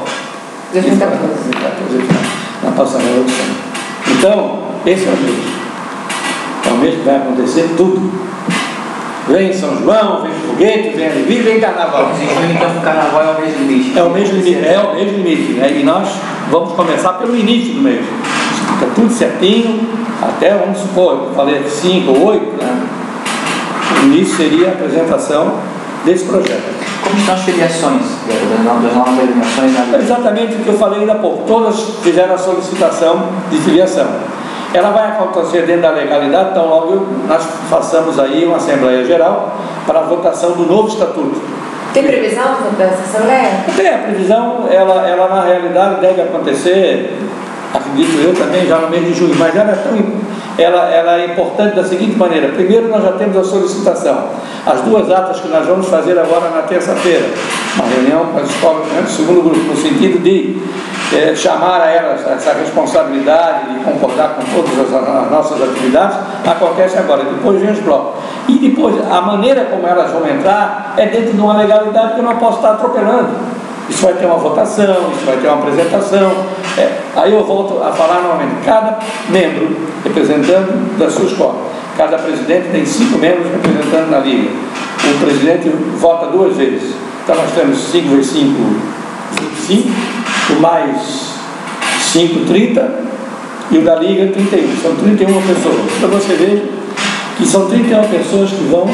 2014 na Passarela do Santo. Então, esse é o mês. É o mês que vai acontecer tudo. Vem São João, vem foguete, vem alivio, vem Carnaval. Então o Carnaval é o mês limite. É o mês limite, E nós vamos começar pelo início do mês. Está tudo certinho, até vamos supor, eu falei 5 ou 8, O início seria a apresentação desse projeto. Como estão as filiações das novas eliminações? Exatamente o que eu falei ainda há pouco. Todas fizeram a solicitação de filiação. Ela vai acontecer dentro da legalidade, então logo nós façamos aí uma Assembleia Geral para a votação do novo Estatuto. Tem previsão dessa Assembleia? Tem, a previsão, ela na realidade deve acontecer, acredito eu também, já no mês de junho, mas ela é importante da seguinte maneira: primeiro, nós já temos a solicitação, as 2 atas que nós vamos fazer agora na terça-feira, uma reunião com as escolas do segundo grupo, no sentido de chamar a elas essa responsabilidade de concordar com todas as nossas atividades, acontece agora. Depois vem os blocos. E depois, a maneira como elas vão entrar é dentro de uma legalidade que eu não posso estar atropelando. Isso vai ter uma votação, isso vai ter uma apresentação. Aí eu volto a falar novamente: cada membro representando da sua escola. Cada presidente tem 5 membros representando na Liga. O presidente vota 2 vezes. Então nós temos 5 vezes 5, 25, o mais 5, 30, e o da Liga 31. São 31 pessoas. Então você vê que são 31 pessoas que vão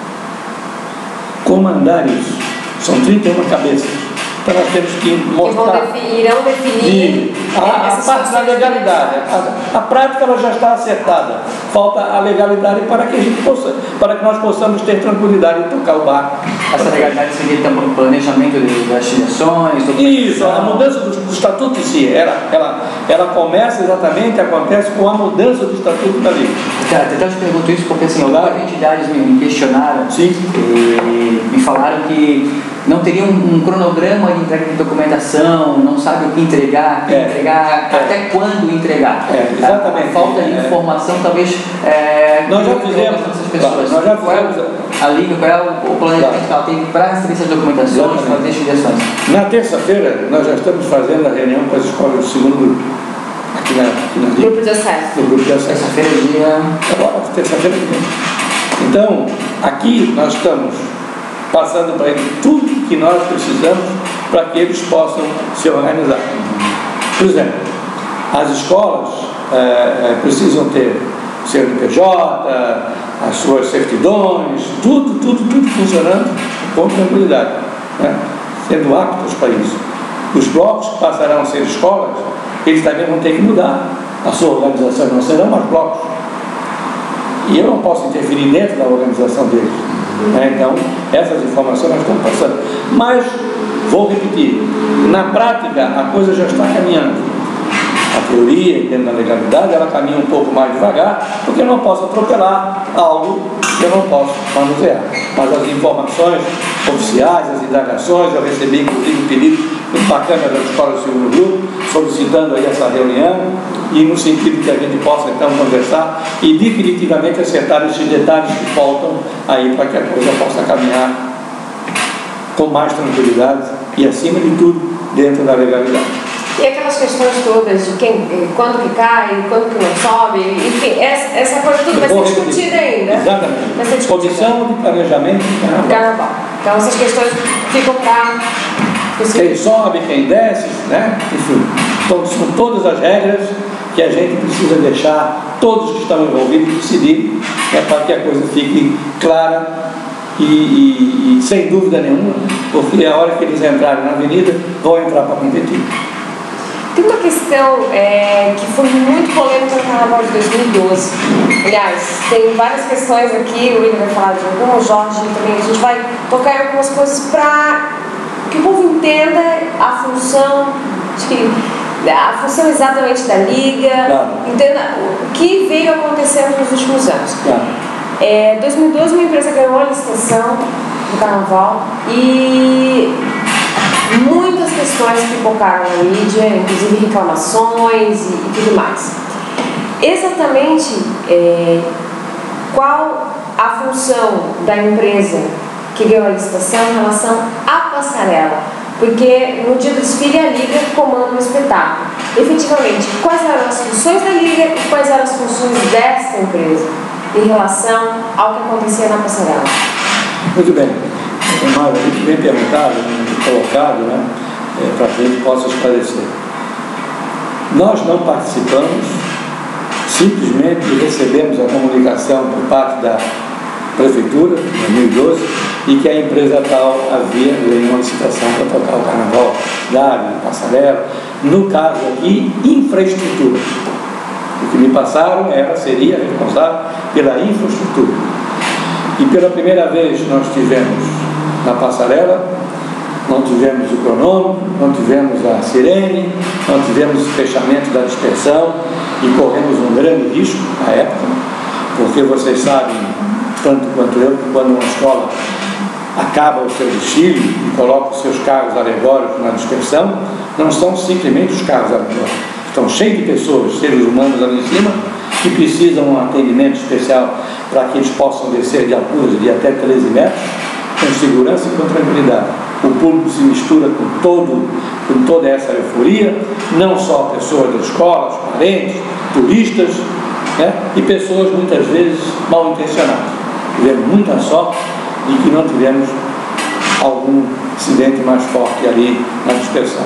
comandar isso. São 31 cabeças. Então nós temos que mostrar. Irão definir a parte da legalidade. A prática ela já está acertada. Falta a legalidade para que nós possamos ter tranquilidade em tocar o barco. Essa legalidade seria também o planejamento das filiações? Isso, a mudança do estatuto em si. Ela começa exatamente, acontece com a mudança do estatuto da Liga. Cara, até eu te pergunto isso porque assim, algumas entidades me questionaram. Sim. E me falaram que não teria um cronograma de entrega de documentação, não sabe o que entregar, até quando entregar. Exatamente. A falta de informação talvez nós já fizemos essas pessoas. Nós já fizemos a liga, qual é o planejamento que ela tem para receber essas documentações, fazer as filiações. Na terça-feira nós já estamos fazendo a reunião com as escolas do segundo grupo. Aqui na Grupo de acesso. No grupo de acesso. Terça-feira é dia. Agora, terça-feira que vem. Então, aqui nós estamos passando para eles tudo que nós precisamos para que eles possam se organizar. Por exemplo, as escolas precisam ter CNPJ, as suas certidões, tudo funcionando com tranquilidade, né? Sendo aptos para isso. Os blocos que passarão a ser escolas, eles também vão ter que mudar a sua organização, não serão mais blocos. E eu não posso interferir dentro da organização deles. Então, essas informações nós estamos passando. Mas, vou repetir, na prática a coisa já está caminhando. A teoria, dentro da legalidade, ela caminha um pouco mais devagar, porque eu não posso atropelar algo que eu não posso manusear. Mas as informações oficiais, as indagações, eu recebi inclusive um pedido muito bacana da Escola do Segundo Grupo, solicitando aí essa reunião, e no sentido que a gente possa então conversar e definitivamente acertar esses detalhes que faltam aí para que a coisa possa caminhar com mais tranquilidade e, acima de tudo, dentro da legalidade. E aquelas questões todas de quando que cai, quando que não sobe, enfim, essa coisa tudo vai ser discutida ainda. Exatamente. Vai ser discutida. Comissão de Planejamento de Carnaval. Então essas questões ficam para... Quem sobe, quem desce, né? Enfim, então, são todas as regras que a gente precisa deixar todos que estão envolvidos decidir, para que a coisa fique clara e sem dúvida nenhuma, porque a hora que eles entrarem na avenida, vão entrar para competir. Tem uma questão que foi muito polêmica no Carnaval de 2012. Aliás, tem várias questões aqui, o William vai falar de alguma, o Jorge também. A gente vai tocar em algumas coisas para que o povo entenda a função exatamente da Liga, claro. Entenda o que veio acontecendo nos últimos anos. Claro. 2012, uma empresa ganhou a licitação do Carnaval e muitas questões pipocaram na mídia, inclusive reclamações e tudo mais. Exatamente qual a função da empresa que ganhou a licitação em relação à passarela? Porque no dia do desfile a Liga comanda o espetáculo. Efetivamente, quais eram as funções da Liga e quais eram as funções desta empresa em relação ao que acontecia na passarela? Muito bem. Muito bem perguntado, muito colocado, né, para que a gente possa esclarecer. Nós não participamos, simplesmente recebemos a comunicação por parte da Prefeitura, em 2012, e que a empresa tal havia ganho uma licitação para tocar o Carnaval da passarela, no caso aqui, infraestrutura. O que me passaram, ela seria responsável pela infraestrutura. E pela primeira vez nós tivemos na passarela, não tivemos o cronômetro, não tivemos a sirene, não tivemos o fechamento da dispersão e corremos um grande risco na época, porque vocês sabem, tanto quanto eu, que quando uma escola acaba o seu desfile e coloca os seus carros alegóricos na dispersão, não são simplesmente os carros alegóricos, estão cheios de pessoas, seres humanos ali em cima, que precisam de um atendimento especial para que eles possam descer de alturas de até 13 metros, com segurança e com tranquilidade. O público se mistura com toda essa euforia, não só pessoas da escola, os parentes, turistas, né, e pessoas muitas vezes mal intencionadas. Tivemos muita sorte de que não tivemos algum acidente mais forte ali na dispersão.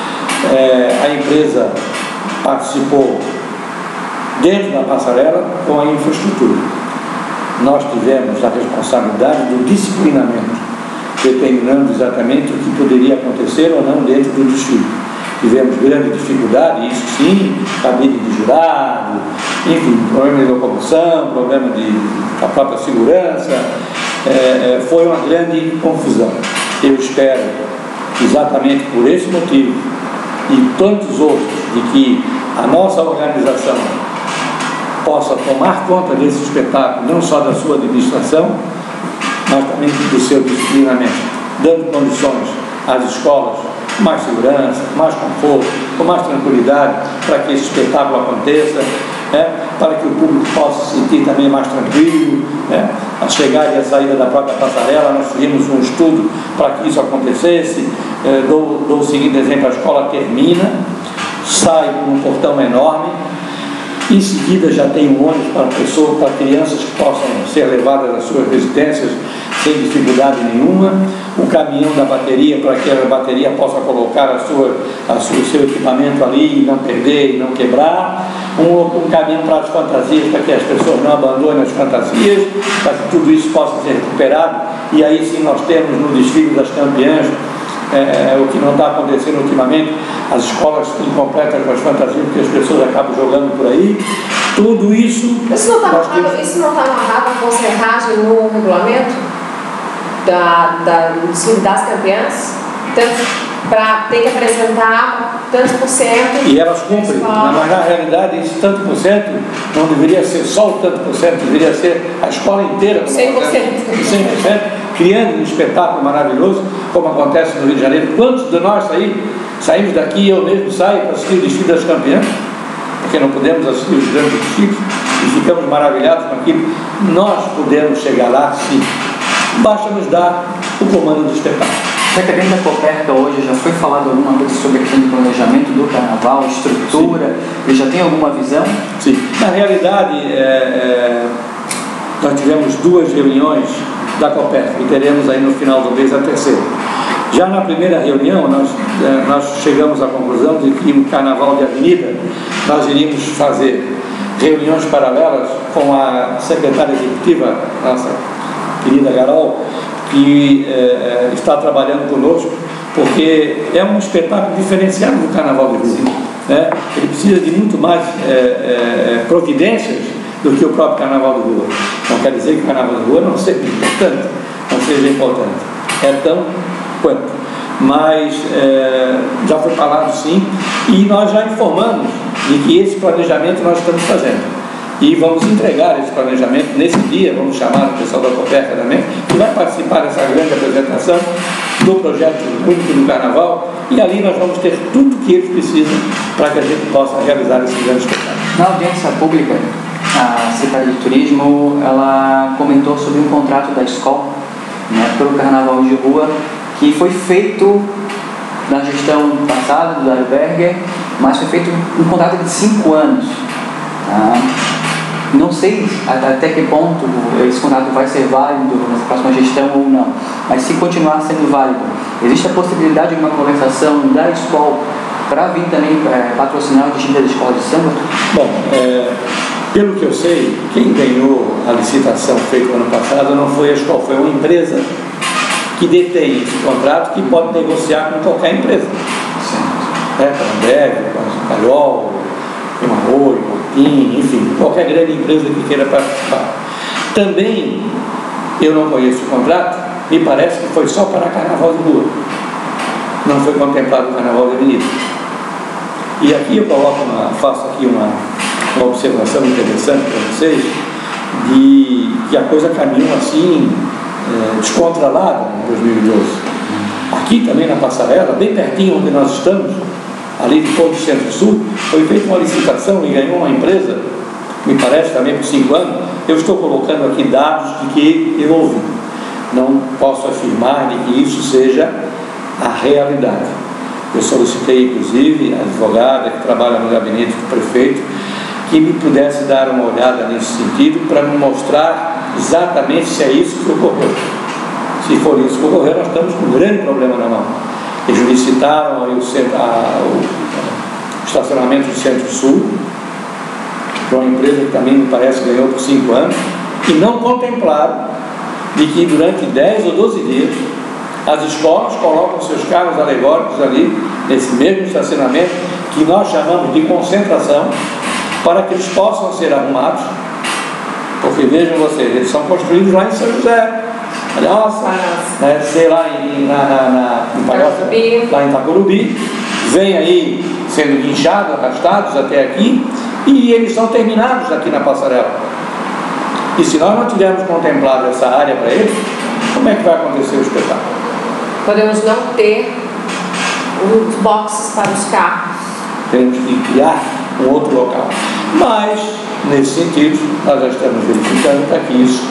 A empresa participou dentro da passarela com a infraestrutura. Nós tivemos a responsabilidade do disciplinamento, determinando exatamente o que poderia acontecer ou não dentro do desfile. Tivemos grande dificuldade, isso sim, cabine de jurado, enfim, problema de locomoção, problema da própria segurança, foi uma grande confusão. Eu espero, exatamente por esse motivo e tantos outros, de que a nossa organização possa tomar conta desse espetáculo, não só da sua administração, mas também do seu disciplinamento. dando condições às escolas, com mais segurança, com mais conforto, com mais tranquilidade, para que esse espetáculo aconteça, para que o público possa se sentir também mais tranquilo, a chegada e a saída da própria passarela. Nós fizemos um estudo para que isso acontecesse. Dou o seguinte exemplo: a escola termina, sai por um portão enorme, em seguida já tem um ônibus para crianças que possam ser levadas às suas residências sem dificuldade nenhuma, o caminhão da bateria para que a bateria possa colocar o seu equipamento ali e não perder e não quebrar, um caminhão para as fantasias, para que as pessoas não abandonem as fantasias, para que tudo isso possa ser recuperado. E aí sim nós temos no desfile das campeãs, o que não está acontecendo ultimamente, as escolas incompletas com as fantasias, porque as pessoas acabam jogando por aí. Tudo isso... Isso não está amarrado com serragem no regulamento do desfile das campeãs? Tanto para ter que apresentar tantos por cento. E elas cumprem, mas na realidade esse tanto por cento não deveria ser só o tanto por cento, deveria ser a escola inteira. 100%. 100%, criando um espetáculo maravilhoso, como acontece no Rio de Janeiro. Quantos de nós saímos daqui, eu mesmo saio para assistir o desfile das campeãs, porque não podemos assistir os grandes desfiles, e ficamos maravilhados com aquilo. Nós podemos chegar lá, sim. Basta nos dar o comando do espetáculo. Já que dentro da Coperta hoje já foi falado alguma coisa sobre a questão do planejamento do carnaval, estrutura, ele já tem alguma visão? Sim. Na realidade, nós tivemos 2 reuniões da Coperta e teremos aí no final do mês a terceira. Já na primeira reunião, nós chegamos à conclusão de que no Carnaval de Avenida nós iríamos fazer reuniões paralelas com a secretária executiva, nossa querida Carol, que está trabalhando conosco, porque é um espetáculo diferenciado do Carnaval de Rua. Ele precisa de muito mais providências do que o próprio Carnaval de Rua. Não quer dizer que o Carnaval de Rua não seja importante, é tão quanto. Mas já foi falado sim, e nós já informamos de que esse planejamento nós estamos fazendo. E vamos entregar esse planejamento nesse dia. Vamos chamar o pessoal da Coperta também, que vai participar dessa grande apresentação do projeto único do Carnaval, e ali nós vamos ter tudo que eles precisam para que a gente possa realizar esse grande espetáculo. Na audiência pública, a Secretaria de Turismo, ela comentou sobre um contrato da escola, pelo Carnaval de Rua, que foi feito na gestão passada do Dário Berger, mas foi feito um contrato de 5 anos. Não sei até que ponto esse contrato vai ser válido na próxima gestão ou não, mas se continuar sendo válido, existe a possibilidade de uma conversação da escola para vir também patrocinar o desfile da escola de samba? Bom, pelo que eu sei, quem ganhou a licitação feita no ano passado não foi a escola, foi uma empresa que detém esse contrato, que pode negociar com qualquer empresa. Com a Ambev, com a Calhol, com a Oi, enfim, qualquer grande empresa que queira participar. Também, eu não conheço o contrato, me parece que foi só para Carnaval de Rua, não foi contemplado o Carnaval de Avenida. E aqui eu faço aqui uma observação interessante para vocês, de que a coisa caminhou assim, descontrolada em 2012. Aqui também na Passarela, bem pertinho onde nós estamos, ali de Ponte Centro-Sul, foi feita uma licitação e ganhou uma empresa, me parece também por 5 anos. Eu estou colocando aqui dados de que eu ouvi. Não posso afirmar de que isso seja a realidade. Eu solicitei, inclusive, a advogada que trabalha no gabinete do prefeito, que me pudesse dar uma olhada nesse sentido, para me mostrar exatamente se é isso que ocorreu. Se for isso que ocorreu, nós estamos com um grande problema na mão. Eles licitaram o estacionamento do Centro-Sul para uma empresa que também me parece ganhou por 5 anos, e não contemplaram de que durante 10 ou 12 dias as escolas colocam seus carros alegóricos ali nesse mesmo estacionamento, que nós chamamos de concentração, para que eles possam ser arrumados, porque vejam vocês, eles são construídos lá em São José, sei lá lá em Itacorubi, vem aí sendo guinchados, arrastados até aqui, e eles são terminados aqui na Passarela. E se nós não tivermos contemplado essa área para eles, como é que vai acontecer o espetáculo? Podemos não ter os boxes para os carros. Temos que criar um outro local. Mas, nesse sentido, nós já estamos verificando para que isso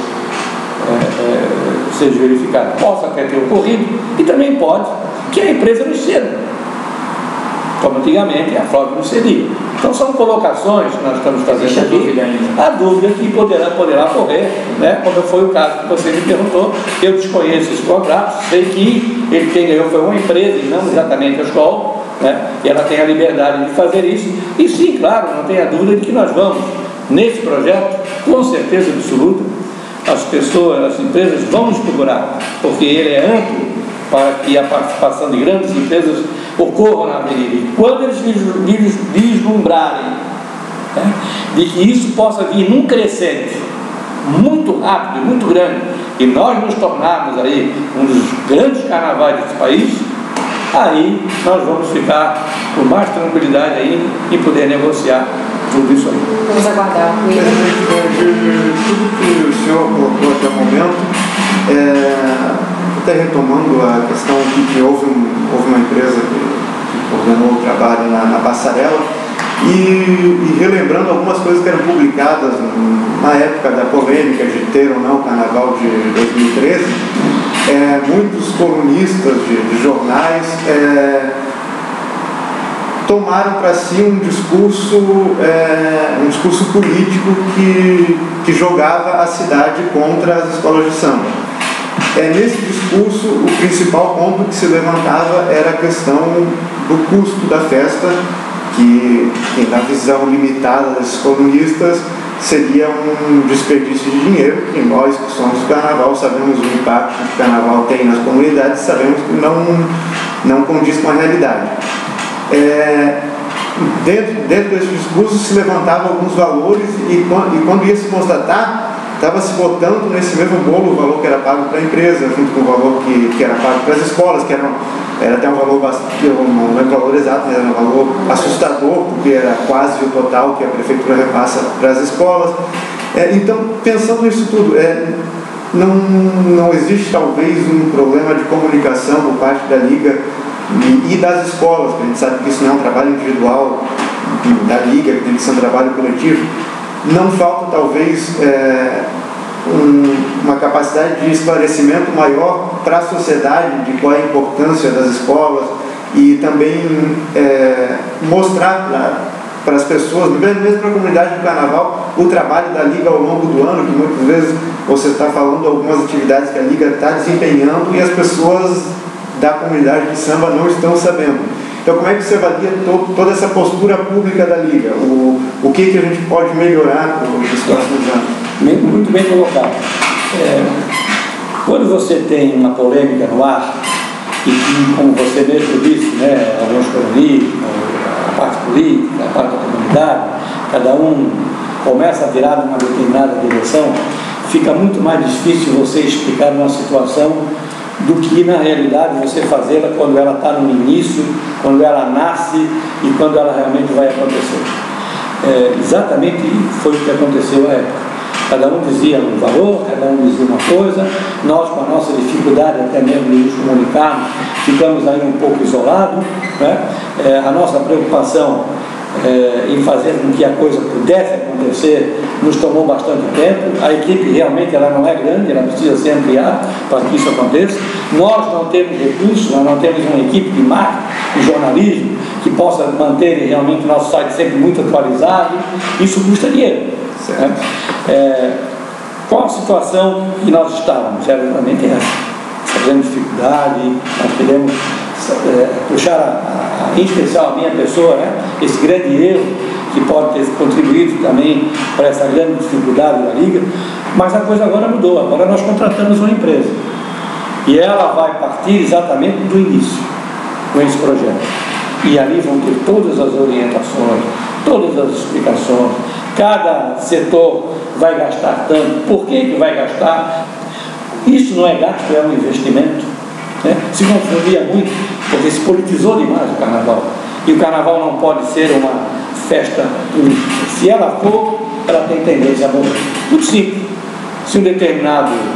seja verificado. Possa até ter ocorrido, e também pode que a empresa nos ceda, como antigamente a fraude nos cedia. Então são colocações que nós estamos fazendo aqui, a dúvida que poderá ocorrer, né? Como foi o caso que você me perguntou. Eu desconheço esse contrato, sei que quem ganhou foi uma empresa e não exatamente a escola, né? E ela tem a liberdade de fazer isso, e sim, claro, não tenha dúvida de que nós vamos, nesse projeto, com certeza absoluta, as pessoas, as empresas vão nos procurar, porque ele é amplo para que a participação de grandes empresas ocorra na avenida. E quando eles vislumbrarem, né, de que isso possa vir num crescente muito rápido, muito grande, e nós nos tornarmos aí um dos grandes carnavais desse país, aí nós vamos ficar com mais tranquilidade ainda em poder negociar tudo isso aí. Vamos aguardar. Tudo que o senhor colocou até o momento, até retomando a questão que houve uma empresa que ordenou o trabalho na passarela, e relembrando algumas coisas que eram publicadas na época da polêmica de ter ou não o Carnaval de 2013, muitos colunistas de jornais tomaram para si um discurso político que jogava a cidade contra as escolas de samba. Nesse discurso, o principal ponto que se levantava era a questão do custo da festa, que na visão limitada desses comunistas seria um desperdício de dinheiro, que nós que somos do Carnaval sabemos o impacto que o Carnaval tem nas comunidades, sabemos que não condiz com a realidade. Dentro desse discurso se levantavam alguns valores, e quando ia se constatar, estava se botando nesse mesmo bolo o valor que era pago para a empresa, junto com o valor que era pago para as escolas, que era até um valor bastante, não é um valor exato, mas era um valor assustador, porque era quase o total que a prefeitura repassa para as escolas. Então, pensando nisso tudo, não existe talvez um problema de comunicação por parte da Liga e das escolas, porque a gente sabe que isso não é um trabalho individual da Liga, que tem que ser um trabalho coletivo. Não falta talvez uma capacidade de esclarecimento maior para a sociedade de qual é a importância das escolas, e também mostrar para as pessoas, mesmo para a comunidade do Carnaval, o trabalho da Liga ao longo do ano, que muitas vezes você está falando de algumas atividades que a Liga está desempenhando e as pessoas da comunidade de samba não estão sabendo. Então, como é que você avalia toda essa postura pública da Liga? O que a gente pode melhorar nos próximos anos? Muito bem colocado. Quando você tem uma polêmica no ar, e como você mesmo disse, né, alguns colonistas, a parte política, a parte da comunidade, cada um começa a virar numa determinada direção, fica muito mais difícil você explicar uma situação do que na realidade você fazê-la quando ela está no início, quando ela nasce e quando ela realmente vai acontecer. Exatamente foi o que aconteceu à época. Cada um dizia um valor, cada um dizia uma coisa. Nós, com a nossa dificuldade até mesmo de nos comunicarmos, ficamos aí um pouco isolados, né? A nossa preocupação em fazer com que a coisa pudesse acontecer nos tomou bastante tempo. A equipe realmente ela não é grande, ela precisa ser ampliada para que isso aconteça. Nós não temos recursos, nós não temos uma equipe de marketing, de jornalismo, que possa manter realmente o nosso site sempre muito atualizado. Isso custa dinheiro. Qual a situação que nós estávamos? Era exatamente essa grande dificuldade. Nós queremos puxar em especial a minha pessoa, né? Esse grande erro que pode ter contribuído também para essa grande dificuldade da Liga, mas a coisa agora mudou. Agora nós contratamos uma empresa e ela vai partir exatamente do início com esse projeto, e ali vão ter todas as orientações, todas as explicações. Cada setor vai gastar tanto, por que vai gastar. Isso não é gasto, é um investimento, né? Se confundia muito, porque se politizou demais o Carnaval, e o Carnaval não pode ser uma festa política. Se ela for, ela tem tendência a morrer. Muito simples. Se um determinado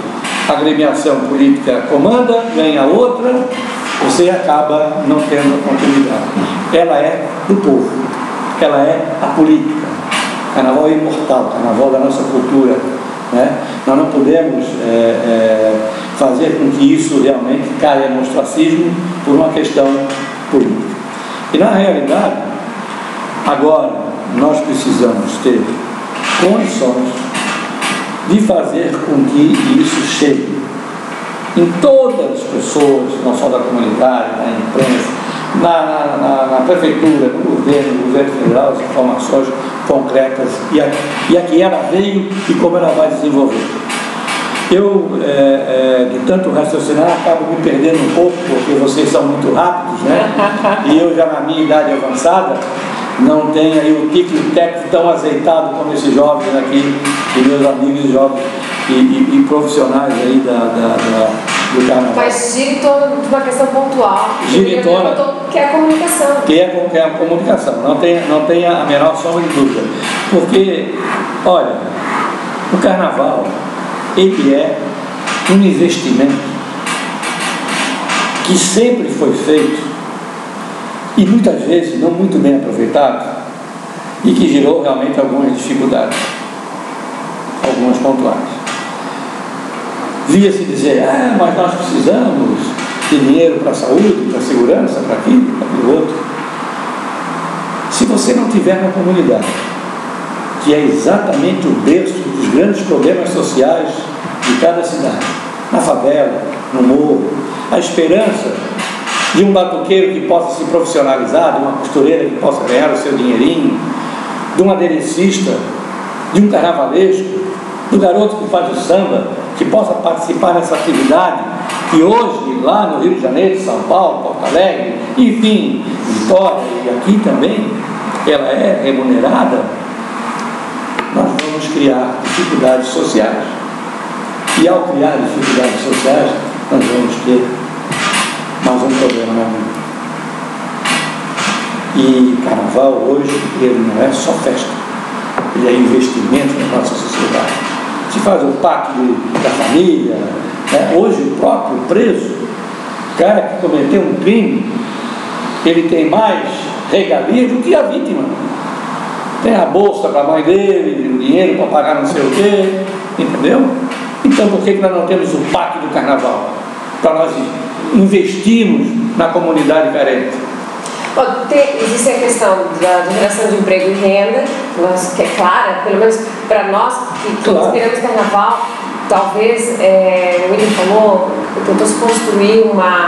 a agremiação política comanda, ganha outra, você acaba não tendo a continuidade. Ela é do povo, ela é a política. Carnaval é imortal, carnaval da nossa cultura, né? Nós não podemos fazer com que isso realmente caia no ostracismo por uma questão política. E na realidade, agora nós precisamos ter condições de fazer com que isso chegue em todas as pessoas, não só da comunidade, na imprensa, na prefeitura, no governo federal, as informações concretas e a que ela veio e como ela vai desenvolver. Eu, de tanto raciocinar, acabo me perdendo um pouco, porque vocês são muito rápidos, né? E eu já na minha idade avançada não tenho aí o tique técnico tão azeitado como esses jovens aqui, e meus amigos jovens e profissionais aí do carnaval. Mas gira em torno de uma questão pontual. Gira em torno, que é a comunicação. Que é a comunicação, não tenha a menor sombra de dúvida. Porque, olha, o carnaval, ele é um investimento que sempre foi feito e muitas vezes não muito bem aproveitado e que gerou realmente algumas dificuldades, algumas pontuais. Via-se dizer, mas nós precisamos de dinheiro para a saúde, para a segurança, para aquilo, para aquilo outro. Se você não tiver uma comunidade, que é exatamente o berço dos grandes problemas sociais de cada cidade, na favela, no morro, a esperança de um batuqueiro que possa se profissionalizar, de uma costureira que possa ganhar o seu dinheirinho, de um aderecista, de um carnavalesco, do garoto que faz o samba, que possa participar dessa atividade, que hoje, lá no Rio de Janeiro, São Paulo, Porto Alegre, enfim, Vitória e aqui também, ela é remunerada, nós vamos criar dificuldades sociais. E ao criar dificuldades sociais, nós vamos ter mais um problema na vida. E carnaval hoje, ele não é só festa, ele é investimento na nossa sociedade. Se faz o pacto da família, né? Hoje o próprio preso, o cara que cometeu um crime, ele tem mais regalias do que a vítima. Tem a bolsa para a mãe dele, o dinheiro para pagar não sei o quê, entendeu? Então por que nós não temos o pacto do carnaval? Para nós investirmos na comunidade carente. Bom, existe a questão da geração de emprego e renda, que é clara, pelo menos para nós que esperamos carnaval. Talvez, o William falou, tentou se construir uma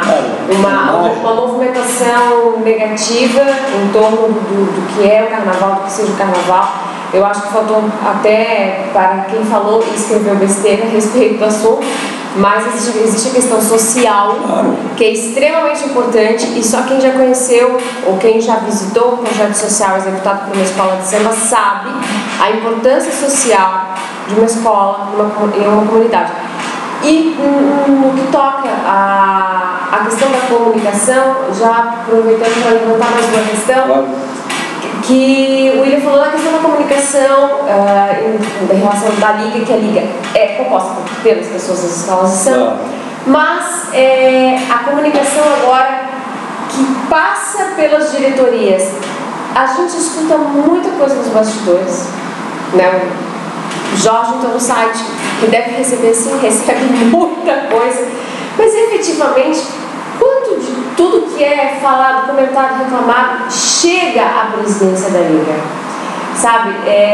movimentação negativa em torno do que é o carnaval, do que seja o carnaval. Eu acho que faltou até para quem falou e escreveu besteira a respeito do assunto, mas existe a questão social, que é extremamente importante, e só quem já conheceu ou quem já visitou um projeto social executado por uma escola de samba sabe a importância social de uma escola em uma comunidade. E no que toca a questão da comunicação, já aproveitando para levantar mais uma questão, que o William falou da questão da comunicação em relação da Liga, que a Liga é composta pelas pessoas das escolas de samba, mas a comunicação agora que passa pelas diretorias, a gente escuta muita coisa nos bastidores, né? O Jorge entrou no site, que deve receber sim, recebe muita coisa, mas efetivamente, quanto de tudo que é falado, comentado, reclamado, chega à presidência da Liga? Sabe?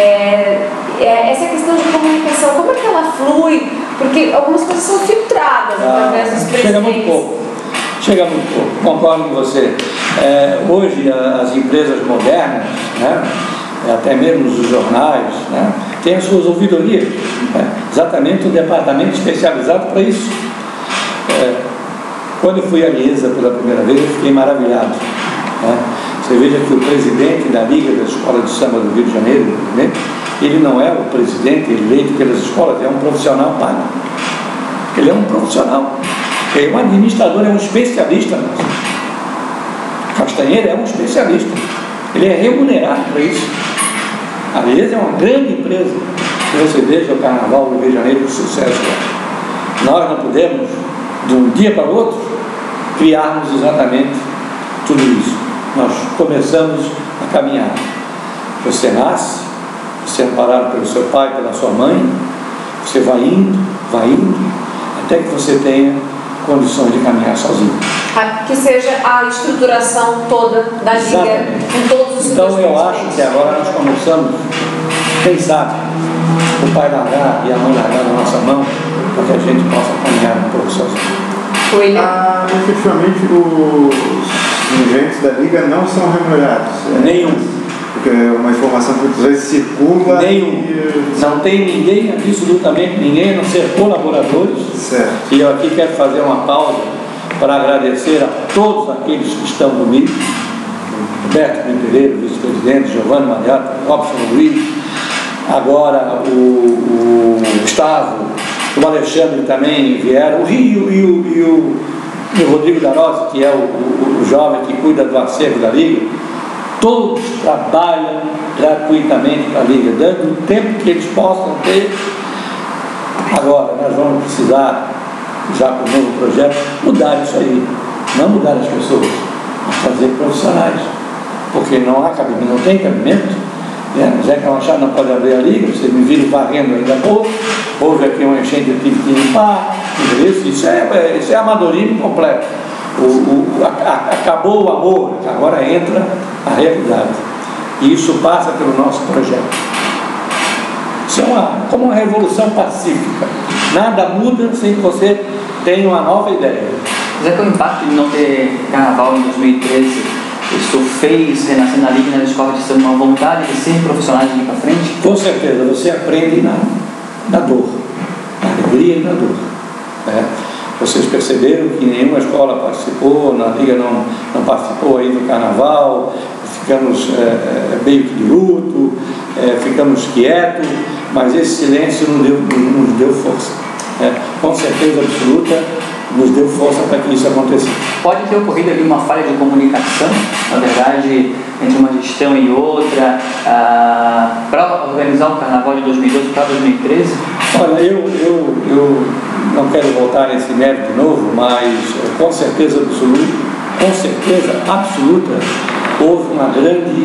Essa questão de comunicação, como é que ela flui? Porque algumas coisas são filtradas através dos presidentes. Chega muito pouco, concordo com você. Hoje, as empresas modernas, né, até mesmo os jornais, né, têm as suas ouvidorias, né, exatamente um departamento especializado para isso. Quando eu fui à Liesa pela primeira vez, eu fiquei maravilhado, né? Você veja que o presidente da Liga da Escola de Samba do Rio de Janeiro, né, ele não é o presidente eleito pelas escolas, é um profissional pago. Ele é um profissional, é um administrador, é um especialista. Castanheira é um especialista, ele é remunerado para isso. A Liesa é uma grande empresa. E você veja o carnaval do Rio de Janeiro, o sucesso. Nós não podemos, de um dia para o outro, criarmos exatamente tudo isso. Nós começamos a caminhar. Você nasce, você é amparado pelo seu pai, pela sua mãe, você vai indo, até que você tenha condições de caminhar sozinho. Que seja a estruturação toda da Liga, com todos os Então eu acho que agora nós começamos, quem sabe, o pai largar e a mãe largar na nossa mão, para que a gente possa caminhar um pouco sozinho. Efetivamente, os dirigentes da Liga não são remunerados. Nenhum. Porque é uma informação que muitas vezes circula. Nenhum. Não tem ninguém, absolutamente ninguém, a não ser colaboradores. Certo. E eu aqui quero fazer uma pausa para agradecer a todos aqueles que estão comigo. Roberto Pereira, vice-presidente, Giovanni Mariata, Robson Luiz, agora o Gustavo, o Alexandre também vieram, o Rio e o Rodrigo Darose, que é o jovem que cuida do acervo da Liga. Todos trabalham gratuitamente para a Liga, dando o tempo que eles possam ter. Agora, nós vamos precisar, já com o novo projeto, mudar isso aí. Não mudar as pessoas, mas fazer profissionais. Porque não há cabimento, não tem cabimento. Zé Machado não pode abrir a Liga, vocês me viram varrendo ainda pouco. Houve aqui uma enchente, eu tive que limpar. Isso é amadorismo completo. Acabou o amor, agora entra a realidade. E isso passa pelo nosso projeto. Isso é como uma revolução pacífica. Nada muda sem que você tenha uma nova ideia. Mas é que o impacto de não ter carnaval em 2013, isso fez renascer na Liga e nas escolas de samba uma vontade de ser profissionais de ir para frente? Com certeza, você aprende na dor, na alegria e na dor. Vocês perceberam que nenhuma escola participou, na Liga não participou aí do carnaval, ficamos meio que de luto, ficamos quietos, mas esse silêncio nos deu força. Com certeza absoluta, nos deu força para que isso acontecesse. Pode ter ocorrido ali uma falha de comunicação, na verdade, entre uma gestão e outra, para organizar o carnaval de 2012 para 2013? Olha, eu não quero voltar nesse mérito de novo, mas com certeza absoluta, houve uma grande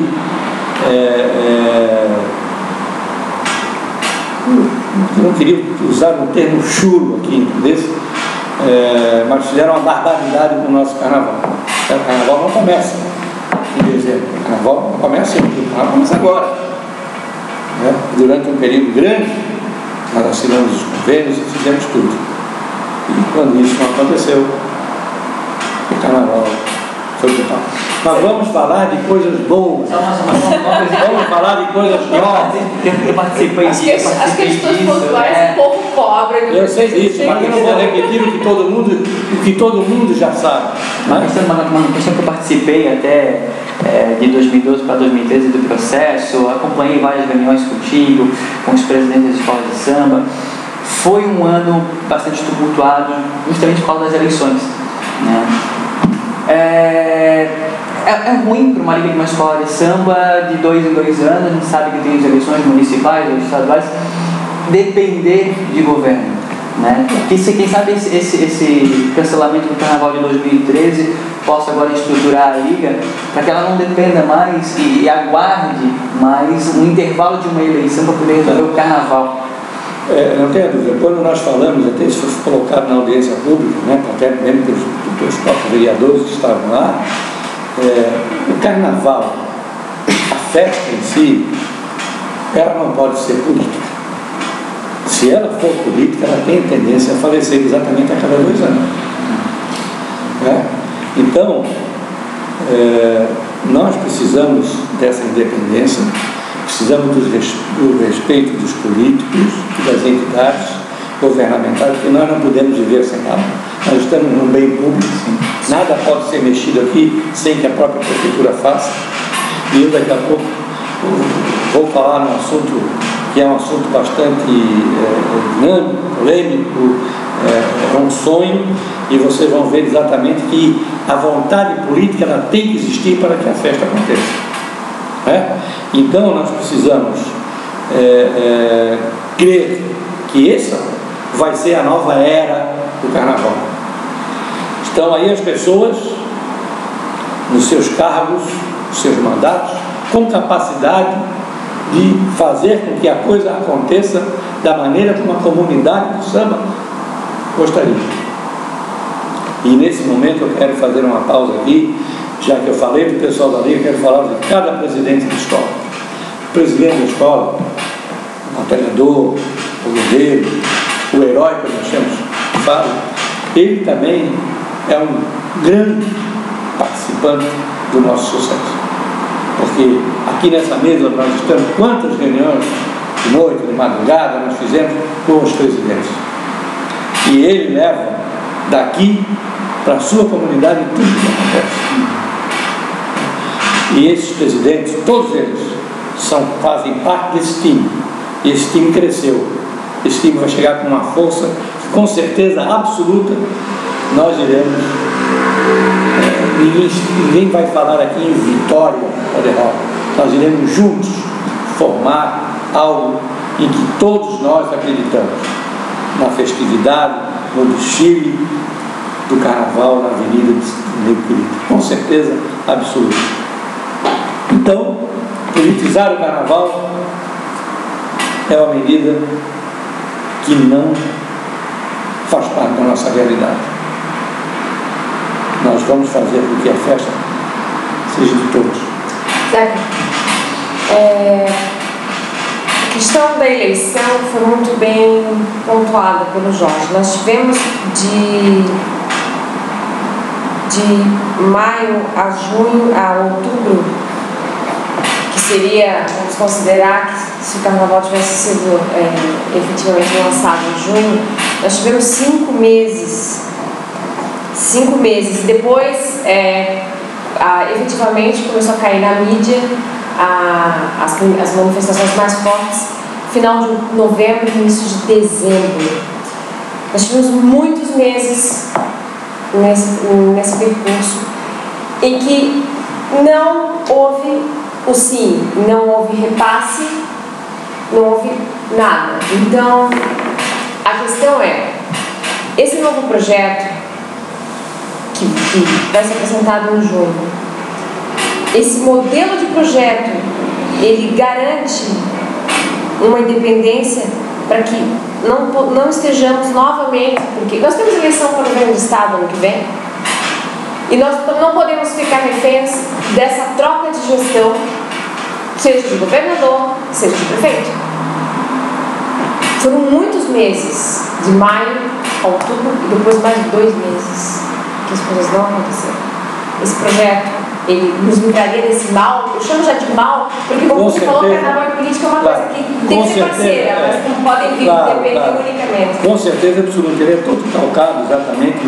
eu não queria usar um termo chulo aqui, mas fizeram uma barbaridade com o nosso carnaval. O carnaval não começa em dezembro, o carnaval não começa em outubro, o carnaval começa agora. Durante um período grande, nós assinamos os convênios e fizemos tudo. E quando isso não aconteceu, o carnaval foi brutal. Mas vamos falar de coisas boas. Vamos falar de coisas boas. Eu participei disso. As questões pontuais do povo pobre. Eu sei disso, mas eu não vou repetir o que todo mundo já sabe. Uma questão que eu participei até de 2012 para 2013 do processo, acompanhei várias reuniões contigo, com os presidentes das escolas de samba. Foi um ano bastante tumultuado, justamente por causa das eleições. É ruim para uma liga de uma escola de samba de 2 em 2 anos, a gente sabe que tem as eleições municipais ou estaduais, depender de governo. Quem sabe esse cancelamento do carnaval de 2013 possa agora estruturar a liga para que ela não dependa mais e aguarde mais um intervalo de uma eleição para poder resolver o carnaval. Não tenha dúvida, quando nós falamos, até isso foi colocado na audiência pública, até mesmo pelos próprios vereadores que estavam lá, o carnaval, a festa em si, ela não pode ser política. Se ela for política, ela tem tendência a falecer exatamente a cada 2 anos. Então, nós precisamos dessa independência, precisamos do respeito dos políticos e das entidades governamentais, porque nós não podemos viver sem ela. Nós estamos num bem público, nada pode ser mexido aqui sem que a própria prefeitura faça. E eu daqui a pouco vou falar num assunto que é um assunto bastante dinâmico, polêmico, é um sonho, e vocês vão ver exatamente que a vontade política ela tem que existir para que a festa aconteça. Então nós precisamos crer que vai ser a nova era do carnaval. Estão aí as pessoas nos seus cargos, nos seus mandatos, com capacidade de fazer com que a coisa aconteça da maneira como a comunidade do samba gostaria. E nesse momento eu quero fazer uma pausa aqui, já que eu falei do pessoal da Liga, eu quero falar de cada presidente da escola. O presidente da escola, o batalhador, o guerreiro, o herói que nós chamamos, ele também é um grande participante do nosso sucesso. Porque aqui nessa mesa nós estamos, quantas reuniões de noite, de madrugada, nós fizemos com os presidentes. E ele leva daqui para a sua comunidade tudo que acontece. E esses presidentes, todos eles, fazem parte desse time. E esse time cresceu. Esse time vai chegar com uma força que, com certeza absoluta, nós iremos. Ninguém vai falar aqui em vitória ou derrota. Nós iremos juntos formar algo em que todos nós acreditamos. Na festividade, no desfile do carnaval na Avenida de Negro Querido. Com certeza absoluta. Então, politizar o carnaval é uma medida que não faz parte da nossa realidade. Nós vamos fazer com que a festa seja de todos. Zeca, a questão da eleição foi muito bem pontuada pelo Jorge. Nós tivemos de maio a junho a outubro, que seria, vamos considerar que se o carnaval tivesse sido efetivamente lançado em junho, nós tivemos 5 meses. 5 meses. Depois, efetivamente, começou a cair na mídia as manifestações mais fortes, final de novembro e início de dezembro. Nós tivemos muitos meses nesse percurso em que não houve o sim, não houve repasse, não houve nada. Então, a questão é, esse novo projeto que vai ser apresentado em junho, esse modelo de projeto, ele garante uma independência para que não estejamos novamente, porque nós temos eleição para o governo do Estado ano que vem, e nós não podemos ficar reféns dessa troca de gestão, seja de governador, seja de prefeito. Foram muitos meses, de maio a outubro, e depois mais 2 meses, que as coisas não aconteceram. Esse projeto, ele nos livraria desse mal, eu chamo já de mal, porque como você falou, carnaval e política é uma coisa que tem que ser parceira, mas não podem vir depender unicamente. Com certeza absoluta, ele é todo calcado exatamente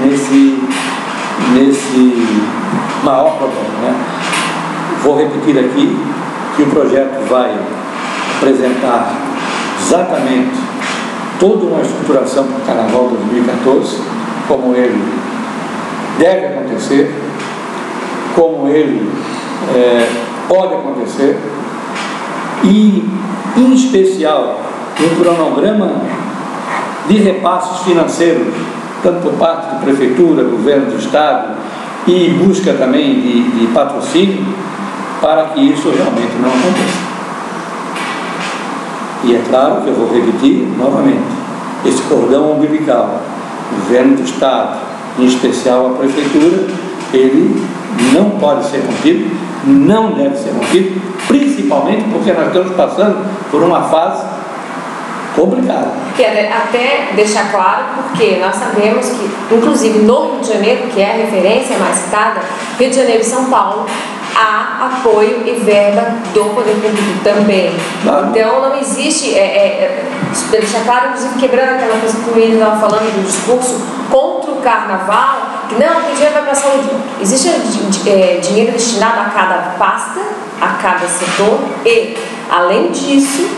nesse maior problema, né? Vou repetir aqui que o projeto vai apresentar exatamente toda uma estruturação para o Carnaval 2014, como ele deve acontecer, como ele pode acontecer, e, em especial, um cronograma de repasses financeiros, tanto por parte de prefeitura, governo do estado, e busca também de patrocínio, para que isso realmente não aconteça. E é claro que eu vou repetir novamente, esse cordão umbilical, governo do estado, em especial a prefeitura, ele não pode ser rompido, não deve ser rompido, principalmente porque nós estamos passando por uma fase complicada. E até deixar claro, porque nós sabemos que, inclusive no Rio de Janeiro, que é a referência mais citada, Rio de Janeiro e São Paulo, há apoio e verba do poder público também. Claro. Então não existe, deixar claro, inclusive quebrando aquela coisa que o William estava falando do discurso contra o carnaval, que não, que dinheiro vai para a saúde. Existe dinheiro destinado a cada pasta, a cada setor, e, além disso,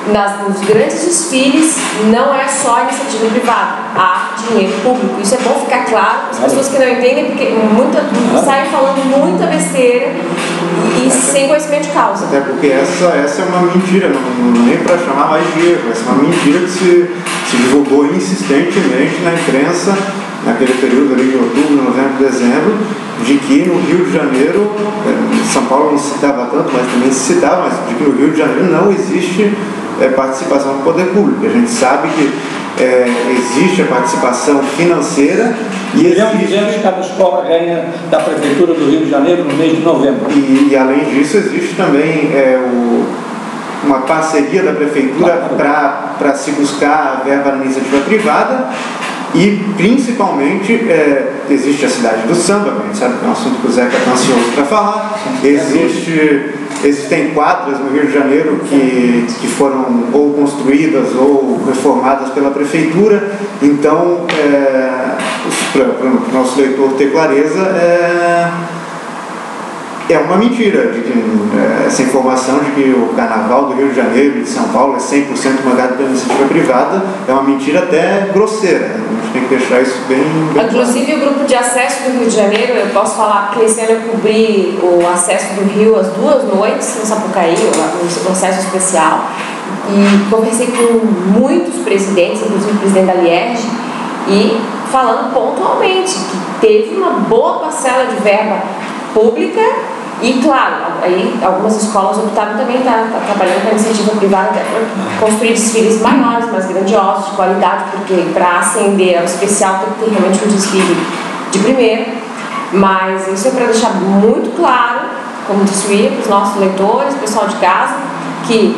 nos grandes desfiles não é só iniciativa privada, há dinheiro público. Isso é bom ficar claro para as pessoas que não entendem, porque saem falando muita besteira e sem conhecimento de causa. Até porque essa é uma mentira, não nem para chamar mais de erro, essa é uma mentira que se divulgou insistentemente na imprensa naquele período ali de outubro, novembro, dezembro, de que no Rio de Janeiro, São Paulo não se citava tanto, mas também se citava, mas de que no Rio de Janeiro não existe participação do poder público. A gente sabe que existe a participação financeira e existe que cada escola ganha da Prefeitura do Rio de Janeiro no mês de novembro. E além disso, existe também uma parceria da Prefeitura para se buscar a verba na iniciativa privada. E, principalmente, existe a cidade do samba, que a gente sabe que é um assunto que o Zeca está ansioso para falar. Existem quadras no Rio de Janeiro que foram ou construídas ou reformadas pela Prefeitura. Então, para o nosso leitor ter clareza, é uma mentira de que essa informação de que o Carnaval do Rio de Janeiro e de São Paulo é 100% mandado pela iniciativa privada é uma mentira até grosseira. A gente tem que deixar isso bem Inclusive claro. O grupo de acesso do Rio de Janeiro, eu posso falar que esse ano eu cobri o acesso do Rio as 2 noites no Sapucaí, o acesso especial, e conversei com muitos presidentes, inclusive o presidente da Liege, e falando pontualmente que teve uma boa parcela de verba pública. E, claro, aí algumas escolas optaram também estar trabalhando com a iniciativa privada para construir desfiles maiores, mais grandiosos, de qualidade, porque para ascender ao especial tem que ter realmente um desfile de primeira. Mas isso é para deixar muito claro, como disse o Ia, para os nossos leitores, pessoal de casa, que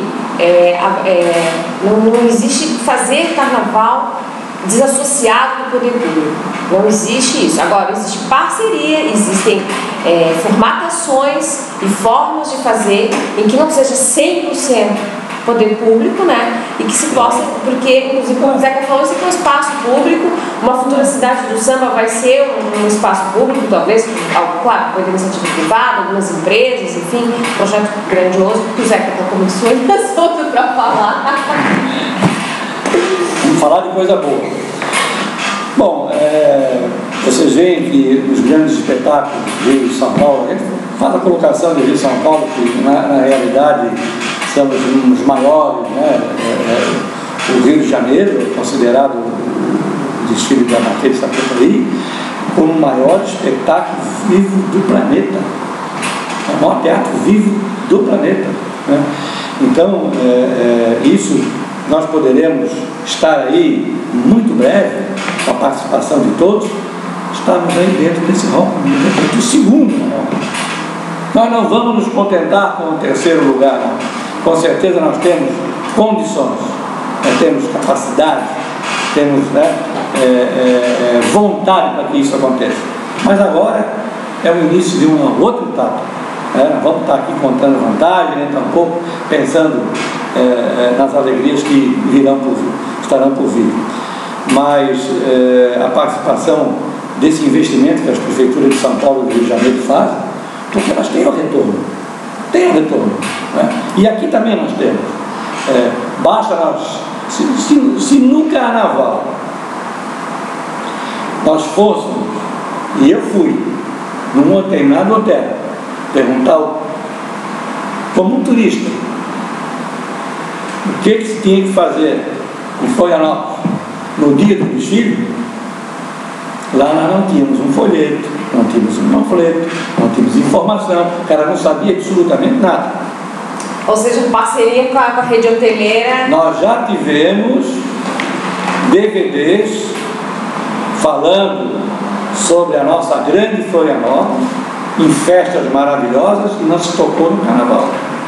não existe fazer carnaval desassociado do poder público. Não existe isso. Agora, existe parceria, existem formatações e formas de fazer em que não seja 100% poder público, né? E que se possa, porque, inclusive, como o Zeca falou, isso aqui é um espaço público, uma futura cidade do samba vai ser um espaço público, talvez, claro, com iniciativa privada, algumas empresas, enfim, um projeto grandioso, porque o Zeca está com muitas outras para falar. Vamos falar de coisa boa. Bom, vocês veem que os grandes espetáculos do Rio de São Paulo, a gente faz a colocação do Rio de São Paulo, que na realidade são os maiores, né? O Rio de Janeiro é considerado o desfile da Marquês de Sapucaí como o maior espetáculo vivo do planeta. É o maior teatro vivo do planeta, né? Então, isso nós poderemos estar aí muito breve, com a participação de todos, estamos aí dentro desse rol, do segundo rol. Nós não vamos nos contentar com o terceiro lugar, não. Com certeza nós temos condições, nós temos capacidade, temos vontade para que isso aconteça. Mas agora é o início de uma outra etapa. Nós vamos estar aqui contando vantagem, nem tampouco pensando nas alegrias que estarão por vir. Mas a participação desse investimento que as prefeituras de São Paulo e do Rio de Janeiro fazem, porque elas têm o retorno. Né? E aqui também nós temos. Basta nós, se no carnaval nós fôssemos, e eu fui, num determinado hotel, perguntar como um turista o que se tinha que fazer em Florianópolis no dia do desfile, lá nós não tínhamos um folheto, não tínhamos um panfleto, não tínhamos informação, o cara não sabia absolutamente nada. Ou seja, parceria com a rede hoteleira. Nós já tivemos DVDs falando sobre a nossa grande Florianópolis em festas maravilhosas e não se tocou no carnaval.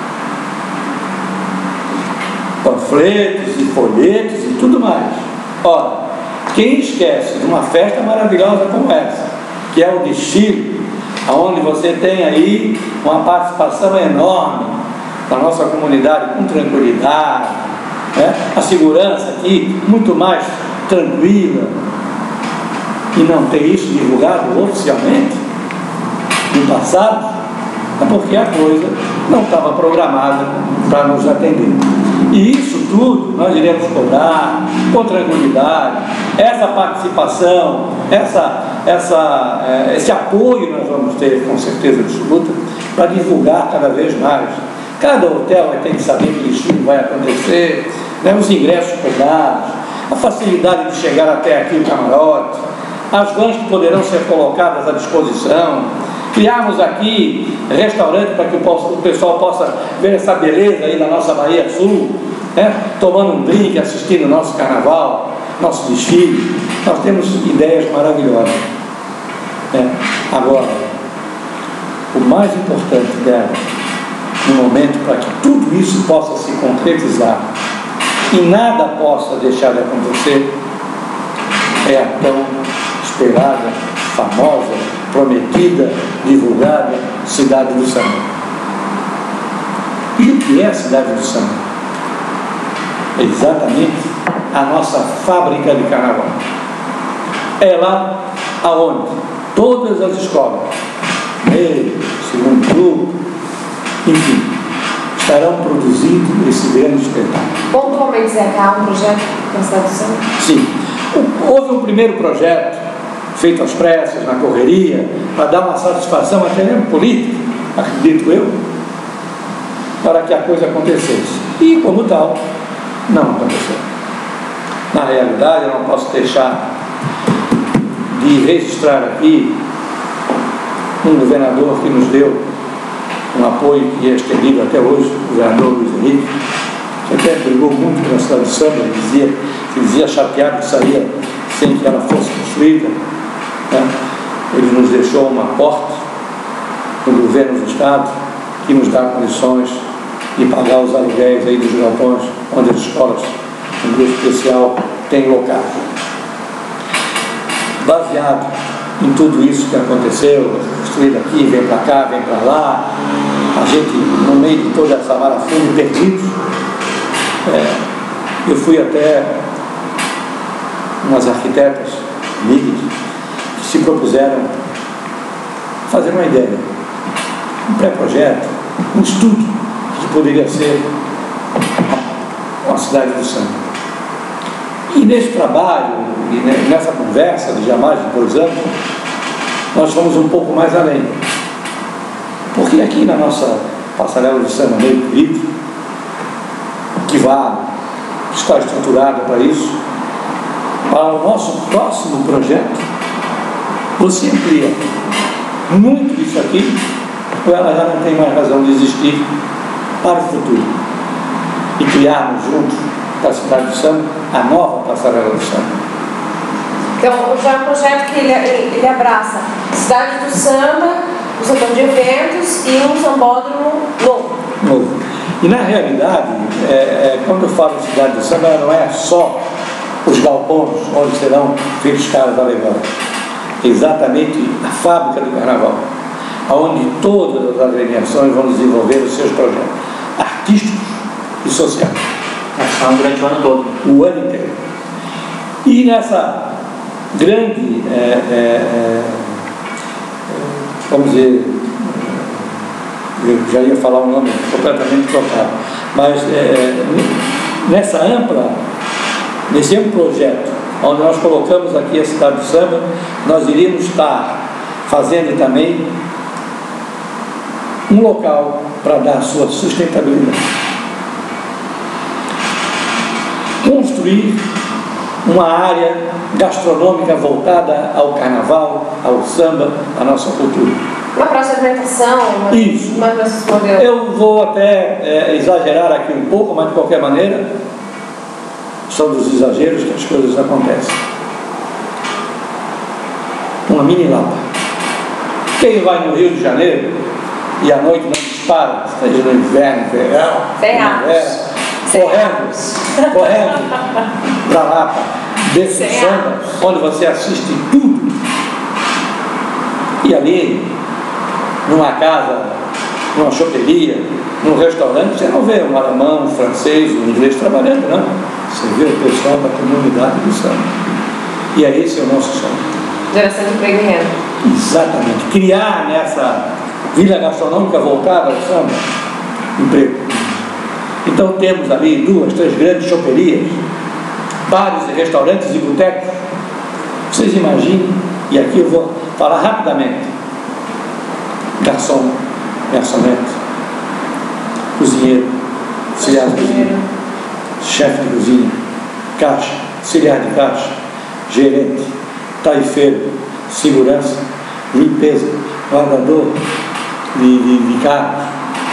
Panfletos e folhetos e tudo mais. Ora, quem esquece de uma festa maravilhosa como essa, que é o desfile, onde você tem aí uma participação enorme da nossa comunidade com tranquilidade, né? A segurança aqui muito mais tranquila, e não ter isso divulgado oficialmente no passado, é porque a coisa não estava programada para nos atender. E isso tudo nós iremos cobrar com tranquilidade. Essa participação, esse apoio nós vamos ter com certeza absoluta para divulgar cada vez mais. Cada hotel vai ter que saber que isso vai acontecer, né? Os ingressos cobrados, a facilidade de chegar até aqui o camarote, as vans que poderão ser colocadas à disposição, criarmos aqui restaurante para que o pessoal possa ver essa beleza aí da nossa Bahia Sul, né? Tomando um drink, assistindo o nosso carnaval, nosso desfile. Nós temos ideias maravilhosas, né? Agora, o mais importante dela, no momento para que tudo isso possa se concretizar e nada possa deixar de acontecer, é a tão esperada, famosa, prometida, divulgada Cidade do Samba. E o que é a Cidade do Samba? É exatamente a nossa fábrica de carnaval. É lá aonde todas as escolas, primeiro, segundo grupo, enfim, estarão produzindo esse grande espetáculo. Pontualmente, Zé, há um projeto na Cidade do Samba? Sim. Houve um primeiro projeto feito às pressas, na correria, para dar uma satisfação até mesmo política, acredito eu, para que a coisa acontecesse. E, como tal, não aconteceu. Na realidade, eu não posso deixar de registrar aqui um governador que nos deu um apoio que é estendido até hoje, o governador Luiz Henrique, que até brigou muito pela Cidade do Samba, ele dizia chateado que saía sem que ela fosse construída, né? Ele nos deixou uma porta no governo do Estado que nos dá condições de pagar os aluguéis aí dos galpões onde as escolas, em grupo especial, têm local. Baseado em tudo isso que aconteceu, construído aqui, vem para cá, vem para lá, a gente, no meio de toda essa marafunda, perdidos, eu fui até umas arquitetas amigas que se propuseram fazer uma ideia, um pré-projeto, um estudo que poderia ser uma Cidade do Samba. E nesse trabalho, e nessa conversa de já mais de 2 anos, nós fomos um pouco mais além. Porque aqui na nossa passarela de samba meio querido, que está estruturada para isso, para o nosso próximo projeto, você amplia muito disso aqui, ou ela já não tem mais razão de existir para o futuro. E criarmos juntos da Cidade do Samba a nova passarela do samba. Então, já é um projeto que ele abraça Cidade do Samba, o setor de eventos e um sambódromo novo. E na realidade, quando eu falo de Cidade do Samba, não é só os galpões onde serão feitos caras alegóricos. É exatamente a fábrica do carnaval, onde todas as agremiações vão desenvolver os seus projetos artísticos e sociais. Ação durante o ano todo. O ano inteiro. E nessa grande, vamos dizer, eu já ia falar um nome completamente trocado, mas nesse amplo projeto, onde nós colocamos aqui a Cidade do Samba, nós iríamos estar fazendo também um local para dar a sua sustentabilidade. Construir uma área gastronômica voltada ao carnaval, ao samba, à nossa cultura. Uma praça de alimentação, isso. Eu vou até exagerar aqui um pouco, mas de qualquer maneira, são dos exageros que as coisas acontecem. Uma mini Lapa. Quem vai no Rio de Janeiro e à noite não dispara, seja no inverno, verão, correndo para Lapa, desse samba, onde você assiste tudo. E ali, numa casa, numa choperia, num restaurante, você não vê um alemão, um francês, um inglês trabalhando, não. Você vê o pessoal da comunidade do samba. E esse é o nosso sonho. Geração de emprego e renda. Exatamente. Criar nessa vila gastronômica voltada ao samba emprego. Então temos ali 2, 3 grandes choperias, bares e restaurantes e botecos. Vocês imaginem, e aqui eu vou falar rapidamente: garçom, garçonete, cozinheiro, auxiliar de cozinha, chefe de cozinha, caixa, auxiliar de caixa, gerente, taifeiro, segurança, limpeza, guardador de carros.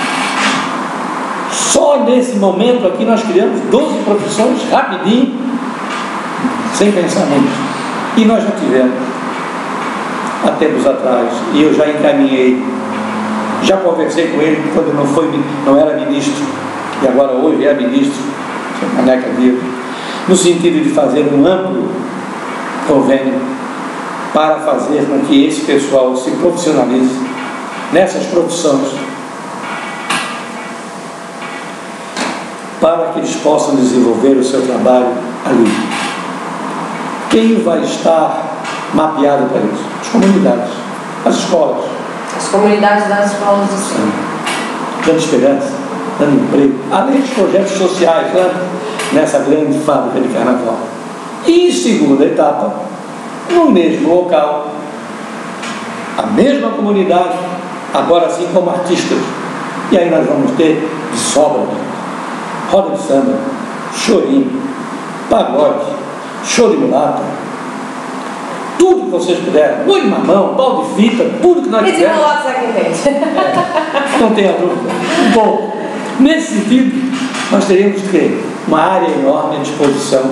Só nesse momento aqui nós criamos 12 profissões, rapidinho, sem pensar muito. E nós já tivemos, há tempos atrás, e eu já encaminhei, já conversei com ele quando não era ministro, e agora hoje é ministro, Maneca Viva, no sentido de fazer um amplo convênio para fazer com que esse pessoal se profissionalize nessas profissões, para que eles possam desenvolver o seu trabalho ali. Quem vai estar mapeado para isso? As comunidades, as escolas. As comunidades das escolas do ensino. Dando esperança, dando emprego, além dos projetos sociais, né? Nessa grande fábrica de carnaval. E em segunda etapa, no mesmo local, a mesma comunidade, agora sim como artistas. E aí nós vamos ter de sobra roda de samba, chorinho, pagode, show de mulata, tudo que vocês puderem, boi de mamão, pau de fita, tudo que nós tivermos. Não tenha dúvida. Bom, nesse sentido, nós teremos que ter uma área enorme à disposição,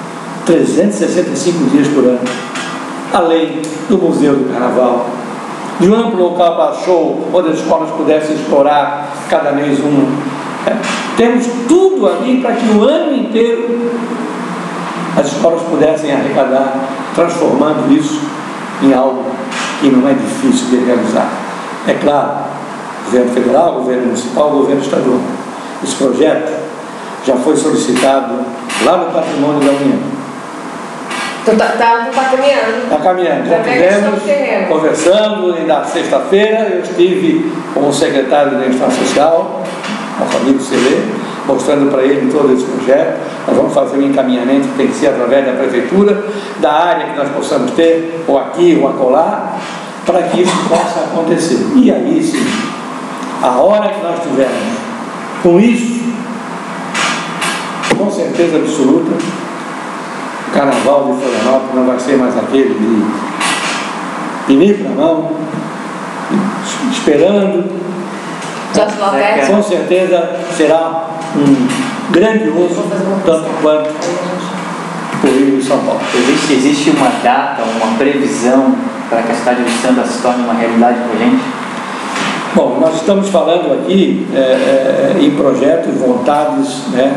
365 dias por ano, além do Museu do Carnaval, de um amplo local para show, onde as escolas pudessem explorar cada mês um. Temos tudo ali para que o ano inteiro as escolas pudessem arrecadar, transformando isso em algo que não é difícil de realizar. É claro, governo federal, governo municipal, governo estadual. Esse projeto já foi solicitado lá no Patrimônio da União. Então está caminhando. Está caminhando. Já estivemos conversando, e na sexta-feira eu estive com o secretário da Administração Social, nosso amigo Celê, mostrando para ele todo esse projeto. Nós vamos fazer um encaminhamento que tem que ser através da prefeitura, da área que nós possamos ter, ou aqui ou acolá, para que isso possa acontecer. E aí sim, a hora que nós tivermos com isso, com certeza absoluta, o Carnaval de Florianópolis não vai ser mais aquele de pinico na mão, esperando. Com certeza será um grandioso, tanto quanto o Rio de São Paulo. Existe uma data, uma previsão para que a cidade de Samba se torne uma realidade para a gente? Bom, nós estamos falando aqui em projetos, vontades, né,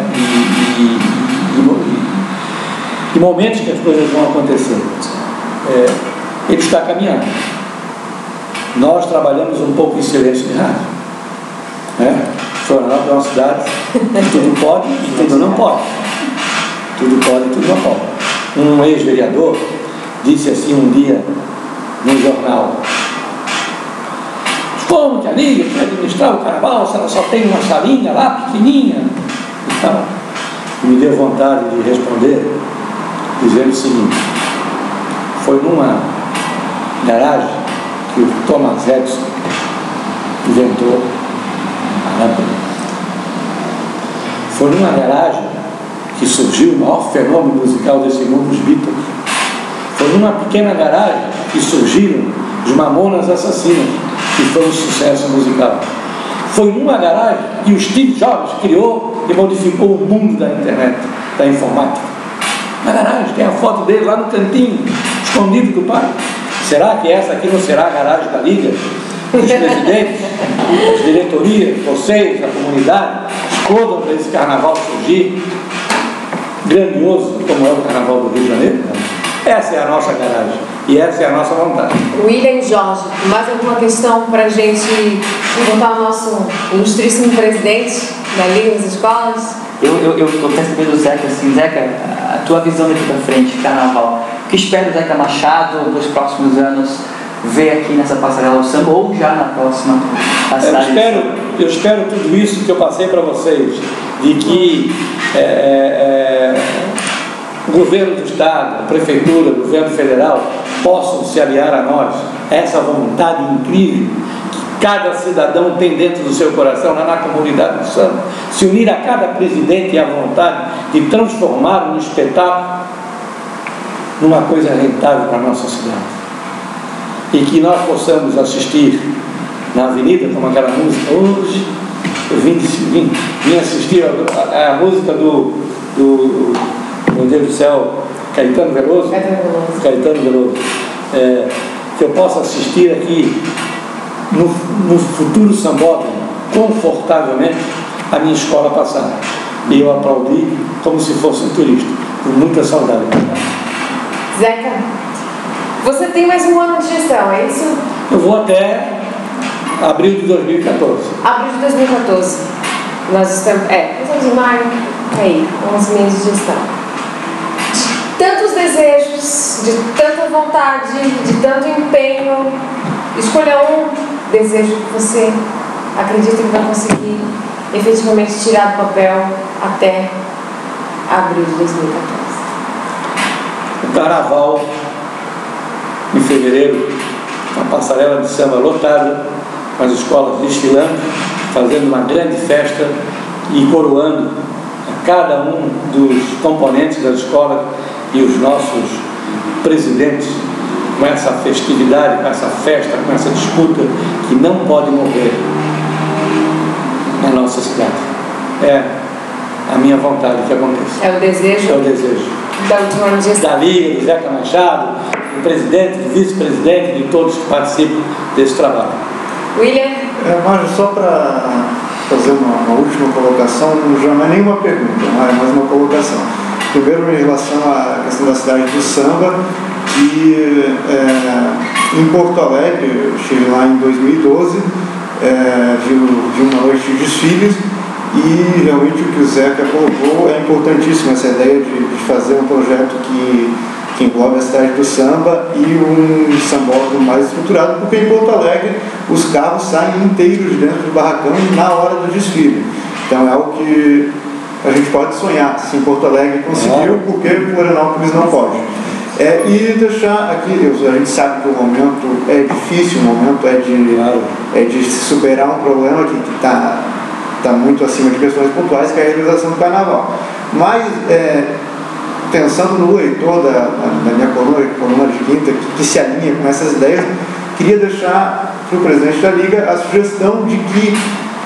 e momentos que as coisas vão acontecer. Ele está caminhando. Nós trabalhamos um pouco em silêncio de rádio. Florianópolis é uma cidade que tudo pode e tudo não pode. Tudo pode e tudo não pode. Um ex-vereador disse assim um dia num jornal: como que a Liga para administrar o carnaval se ela só tem uma salinha lá pequenininha? Então, me deu vontade de responder dizendo o seguinte: foi numa garagem que o Thomas Edison inventou a lâmpada. Foi numa garagem que surgiu o maior fenômeno musical desse mundo, os Beatles. Foi numa pequena garagem que surgiram os Mamonas Assassinos, que foi um sucesso musical. Foi numa garagem que o Steve Jobs criou e modificou o mundo da internet, da informática. Na garagem, tem a foto dele lá no cantinho, escondido do pai. Será que essa aqui não será a garagem da Liga? Os presidentes, as diretorias, vocês, a comunidade, escondam para esse carnaval surgir grandioso, como é o Carnaval do Rio de Janeiro? Essa é a nossa garagem e essa é a nossa vontade. William Jorge, mais alguma questão para a gente perguntar ao nosso ilustríssimo presidente da Liga das Escolas? Eu quero saber do Zeca, assim, Zeca, a tua visão daqui para frente, Carnaval. O que espera o Zeca Machado nos próximos anos ver aqui nessa passarela do samba ou já na próxima? espero tudo isso que eu passei para vocês, de que o governo do Estado, a Prefeitura, o governo federal possam se aliar a nós, essa vontade incrível que cada cidadão tem dentro do seu coração, lá na comunidade do Samba, se unir a cada presidente e a vontade de transformar um espetáculo numa coisa rentável para a nossa cidade. E que nós possamos assistir na avenida, como aquela música, hoje eu vim assistir a música do meu Deus do céu, Caetano Veloso, que eu possa assistir aqui no futuro sambódromo, confortavelmente, a minha escola passar. E eu aplaudi como se fosse um turista, com muita saudade. Zeca, você tem mais um ano de gestão, é isso? Eu vou até abril de 2014. Abril de 2014. Nós estamos em maio, aí, 11 meses de gestão. De tantos desejos, de tanta vontade, de tanto empenho, escolha um desejo que você acredita que vai conseguir efetivamente tirar do papel até abril de 2014. O carnaval, em fevereiro, uma passarela de samba lotada, com as escolas desfilando, fazendo uma grande festa e coroando a cada um dos componentes da escola e os nossos presidentes com essa festividade, com essa festa, com essa disputa que não pode morrer na nossa cidade. É a minha vontade que aconteça. É o desejo? É o desejo. Da última gestão. Da Liga, do Zeca Machado, do presidente, do vice-presidente, de todos que participam desse trabalho. William? Márcio, só para fazer uma última colocação, já não é nenhuma pergunta, é mais uma colocação. Primeiro, em relação à questão da cidade do samba, que em Porto Alegre, eu estive lá em 2012, vi uma noite de desfiles, e realmente o que o Zeca colocou é importantíssimo, essa ideia de fazer um projeto que englobe a cidade do samba e um sambódromo mais estruturado, porque em Porto Alegre os carros saem inteiros de dentro do barracão na hora do desfile. Então é algo que a gente pode sonhar, se em Porto Alegre conseguiu, porque em Florianópolis não pode. E deixar aqui, a gente sabe que o momento é difícil, o momento é de superar um problema que está muito acima de questões pontuais, que é a realização do carnaval. Mas, pensando no leitor da minha coluna de quinta, que se alinha com essas ideias, queria deixar para o presidente da Liga a sugestão de que,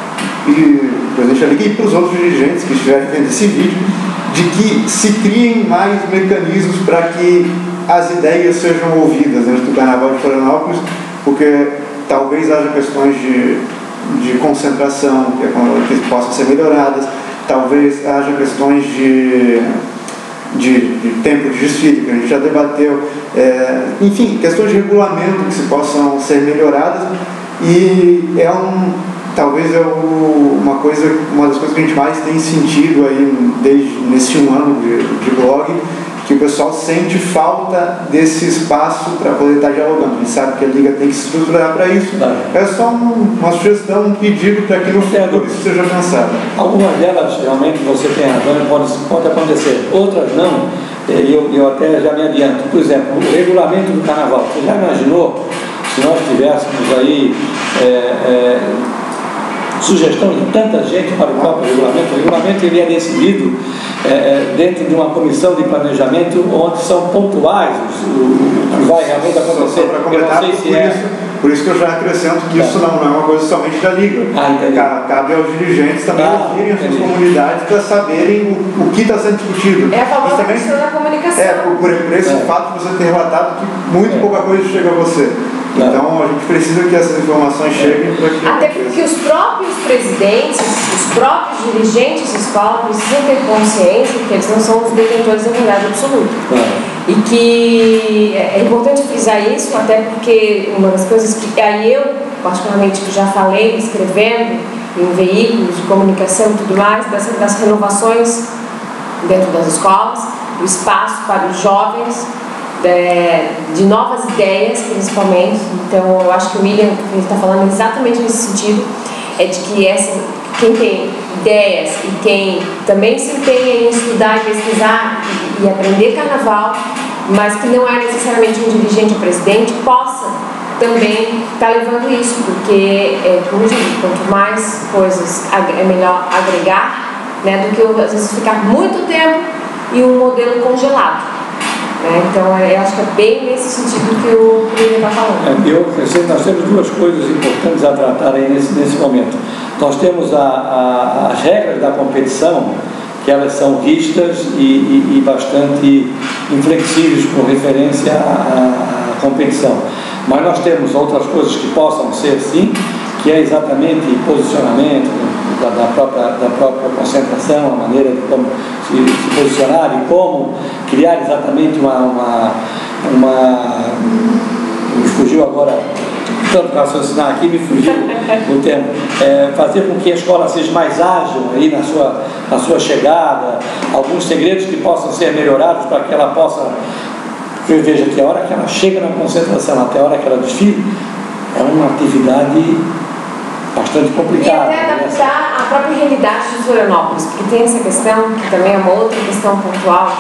o presidente da Liga e para os outros dirigentes que estiverem vendo esse vídeo, de que se criem mais mecanismos para que as ideias sejam ouvidas dentro do Carnaval de Florianópolis, porque talvez haja questões de concentração que possam ser melhoradas, talvez haja questões de tempo de desfile, que a gente já debateu, enfim, questões de regulamento que se possam ser melhoradas, e talvez uma das coisas que a gente mais tem sentido aí desde nesse um ano de blog, que o pessoal sente falta desse espaço para poder estar dialogando. A gente sabe que a Liga tem que se estruturar para isso. É só uma sugestão, um pedido para que no futuro isso seja pensado. Algumas delas realmente você tem razão, pode acontecer, outras não. Eu até já me adianto. Por exemplo, o regulamento do carnaval. Você já imaginou se nós tivéssemos aí sugestão de tanta gente para o próprio regulamento? O regulamento ele é decidido dentro de uma comissão de planejamento onde são pontuais o que vai realmente acontecer. Para completar, por isso que eu já acrescento que isso não é uma coisa somente da Liga. Cabe aos dirigentes também ouvirem as suas comunidades para saberem o que está sendo discutido. É a favor da questão da comunicação. Por esse fato de você ter relatado que muito pouca coisa chega a você. Então a gente precisa que essas informações cheguem para que... Até porque os próprios presidentes, os próprios dirigentes da escola precisam ter consciência que eles não são os detentores da verdade absoluta. E que é importante frisar isso, até porque uma das coisas que aí eu, particularmente, que já falei, escrevendo em veículos de comunicação e tudo mais, das renovações dentro das escolas, o espaço para os jovens, de novas ideias, principalmente. Então, eu acho que o William está falando exatamente nesse sentido. é de que quem tem ideias e quem também se empenha em estudar e pesquisar e aprender carnaval, mas que não é necessariamente um dirigente ou presidente, possa também estar levando isso, porque, como eu digo, quanto mais coisas é melhor agregar, né, do que às vezes ficar muito tempo e um modelo congelado. Né? Então, eu acho que é bem nesse sentido que o William está falando. Nós temos duas coisas importantes a tratar aí nesse momento. Nós temos as regras da competição, que elas são rígidas e bastante inflexíveis com referência à competição. Mas nós temos outras coisas que possam ser assim, que é exatamente posicionamento da própria concentração, a maneira de como se posicionar e como criar exatamente me fugiu agora, tanto raciocinar aqui, me fugiu o tempo, fazer com que a escola seja mais ágil aí na sua chegada, alguns segredos que possam ser melhorados para que ela possa, porque eu vejo que a hora que ela chega na concentração até a hora que ela desfile, é uma atividade bastante complicada. E até adaptar a própria realidade de Florianópolis, porque tem essa questão, que também é uma outra questão pontual.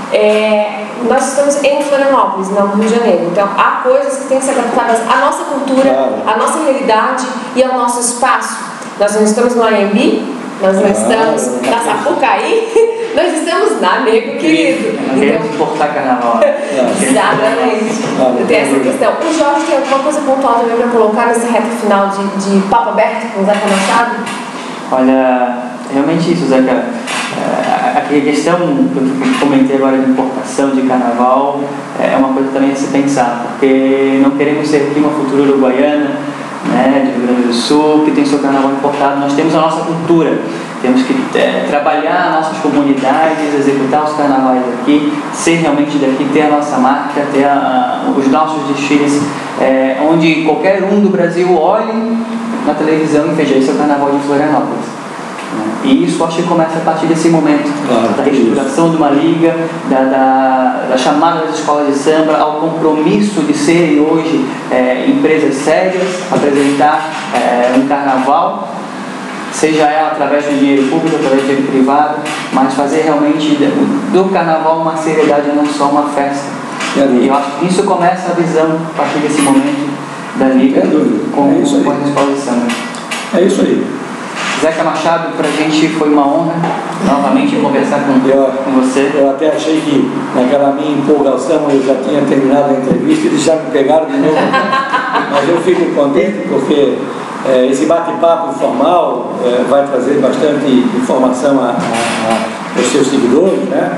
Nós estamos em Florianópolis, não no Rio de Janeiro, então há coisas que têm que ser adaptadas à nossa cultura, à nossa realidade e ao nosso espaço. Nós não estamos no AMB, nós não estamos na Sapucaí, nós estamos na Nego Querido. Não queremos importar carnaval. Exatamente. Tem essa questão. O Jorge tem alguma coisa pontual também para colocar nessa reta final de papo aberto com o Zeca Machado? Olha, realmente isso, Zeca. A questão que eu comentei agora de importação de carnaval é uma coisa também a se pensar, porque não queremos ser aqui uma futura uruguaiana, né, de Rio Grande do Sul, que tem seu carnaval importado. Nós temos a nossa cultura, temos que trabalhar nossas comunidades, executar os carnavais aqui, ser realmente daqui, ter a nossa marca, ter os nossos desfiles, onde qualquer um do Brasil olhe na televisão e veja esse é o carnaval de Florianópolis. E isso acho que começa a partir desse momento, da estruturação de uma liga, da chamada das escolas de samba, ao compromisso de serem hoje empresas sérias, apresentar um carnaval, seja ela através do dinheiro público, através do dinheiro privado, mas fazer realmente do carnaval uma seriedade, não só uma festa. E eu acho que isso começa a visão a partir desse momento da liga com as escolas de samba. É isso aí. Zeca Machado, para a gente foi uma honra novamente conversar com você. Eu até achei que naquela minha empolgação eu já tinha terminado a entrevista e eles já me pegaram de novo. Mas eu fico contente porque esse bate-papo informal vai trazer bastante informação aos seus seguidores, né?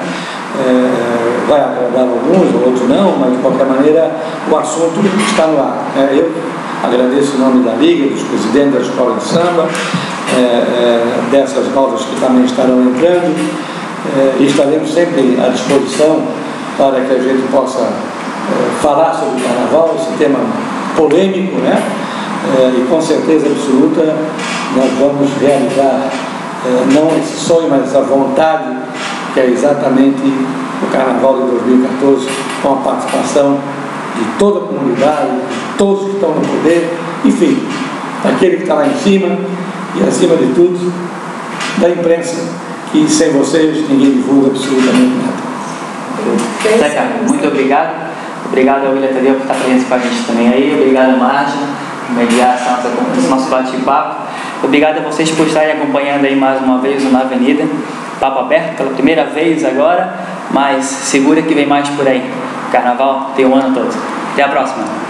Vai agradar alguns, outros não, mas de qualquer maneira o assunto está no ar. Eu agradeço o nome da Liga, dos presidentes da Escola de Samba, dessas novas que também estarão entrando, e estaremos sempre à disposição para que a gente possa falar sobre o carnaval, esse tema polêmico, né? E com certeza absoluta nós vamos realizar não esse sonho, mas essa vontade que é exatamente o carnaval de 2014, com a participação de toda a comunidade, de todos que estão no poder, enfim, daquele que está lá em cima e, acima de tudo, da imprensa, que sem vocês ninguém divulga absolutamente nada. Zeca, muito obrigado. Obrigado ao William Tadeu por estar presente com a gente também aí. Obrigado a Márcia por mediar esse nosso bate-papo. Obrigado a vocês por estarem acompanhando aí mais uma vez o Na Avenida. Papo aberto pela primeira vez agora, mas segura que vem mais por aí. O carnaval tem o ano todo. Até a próxima.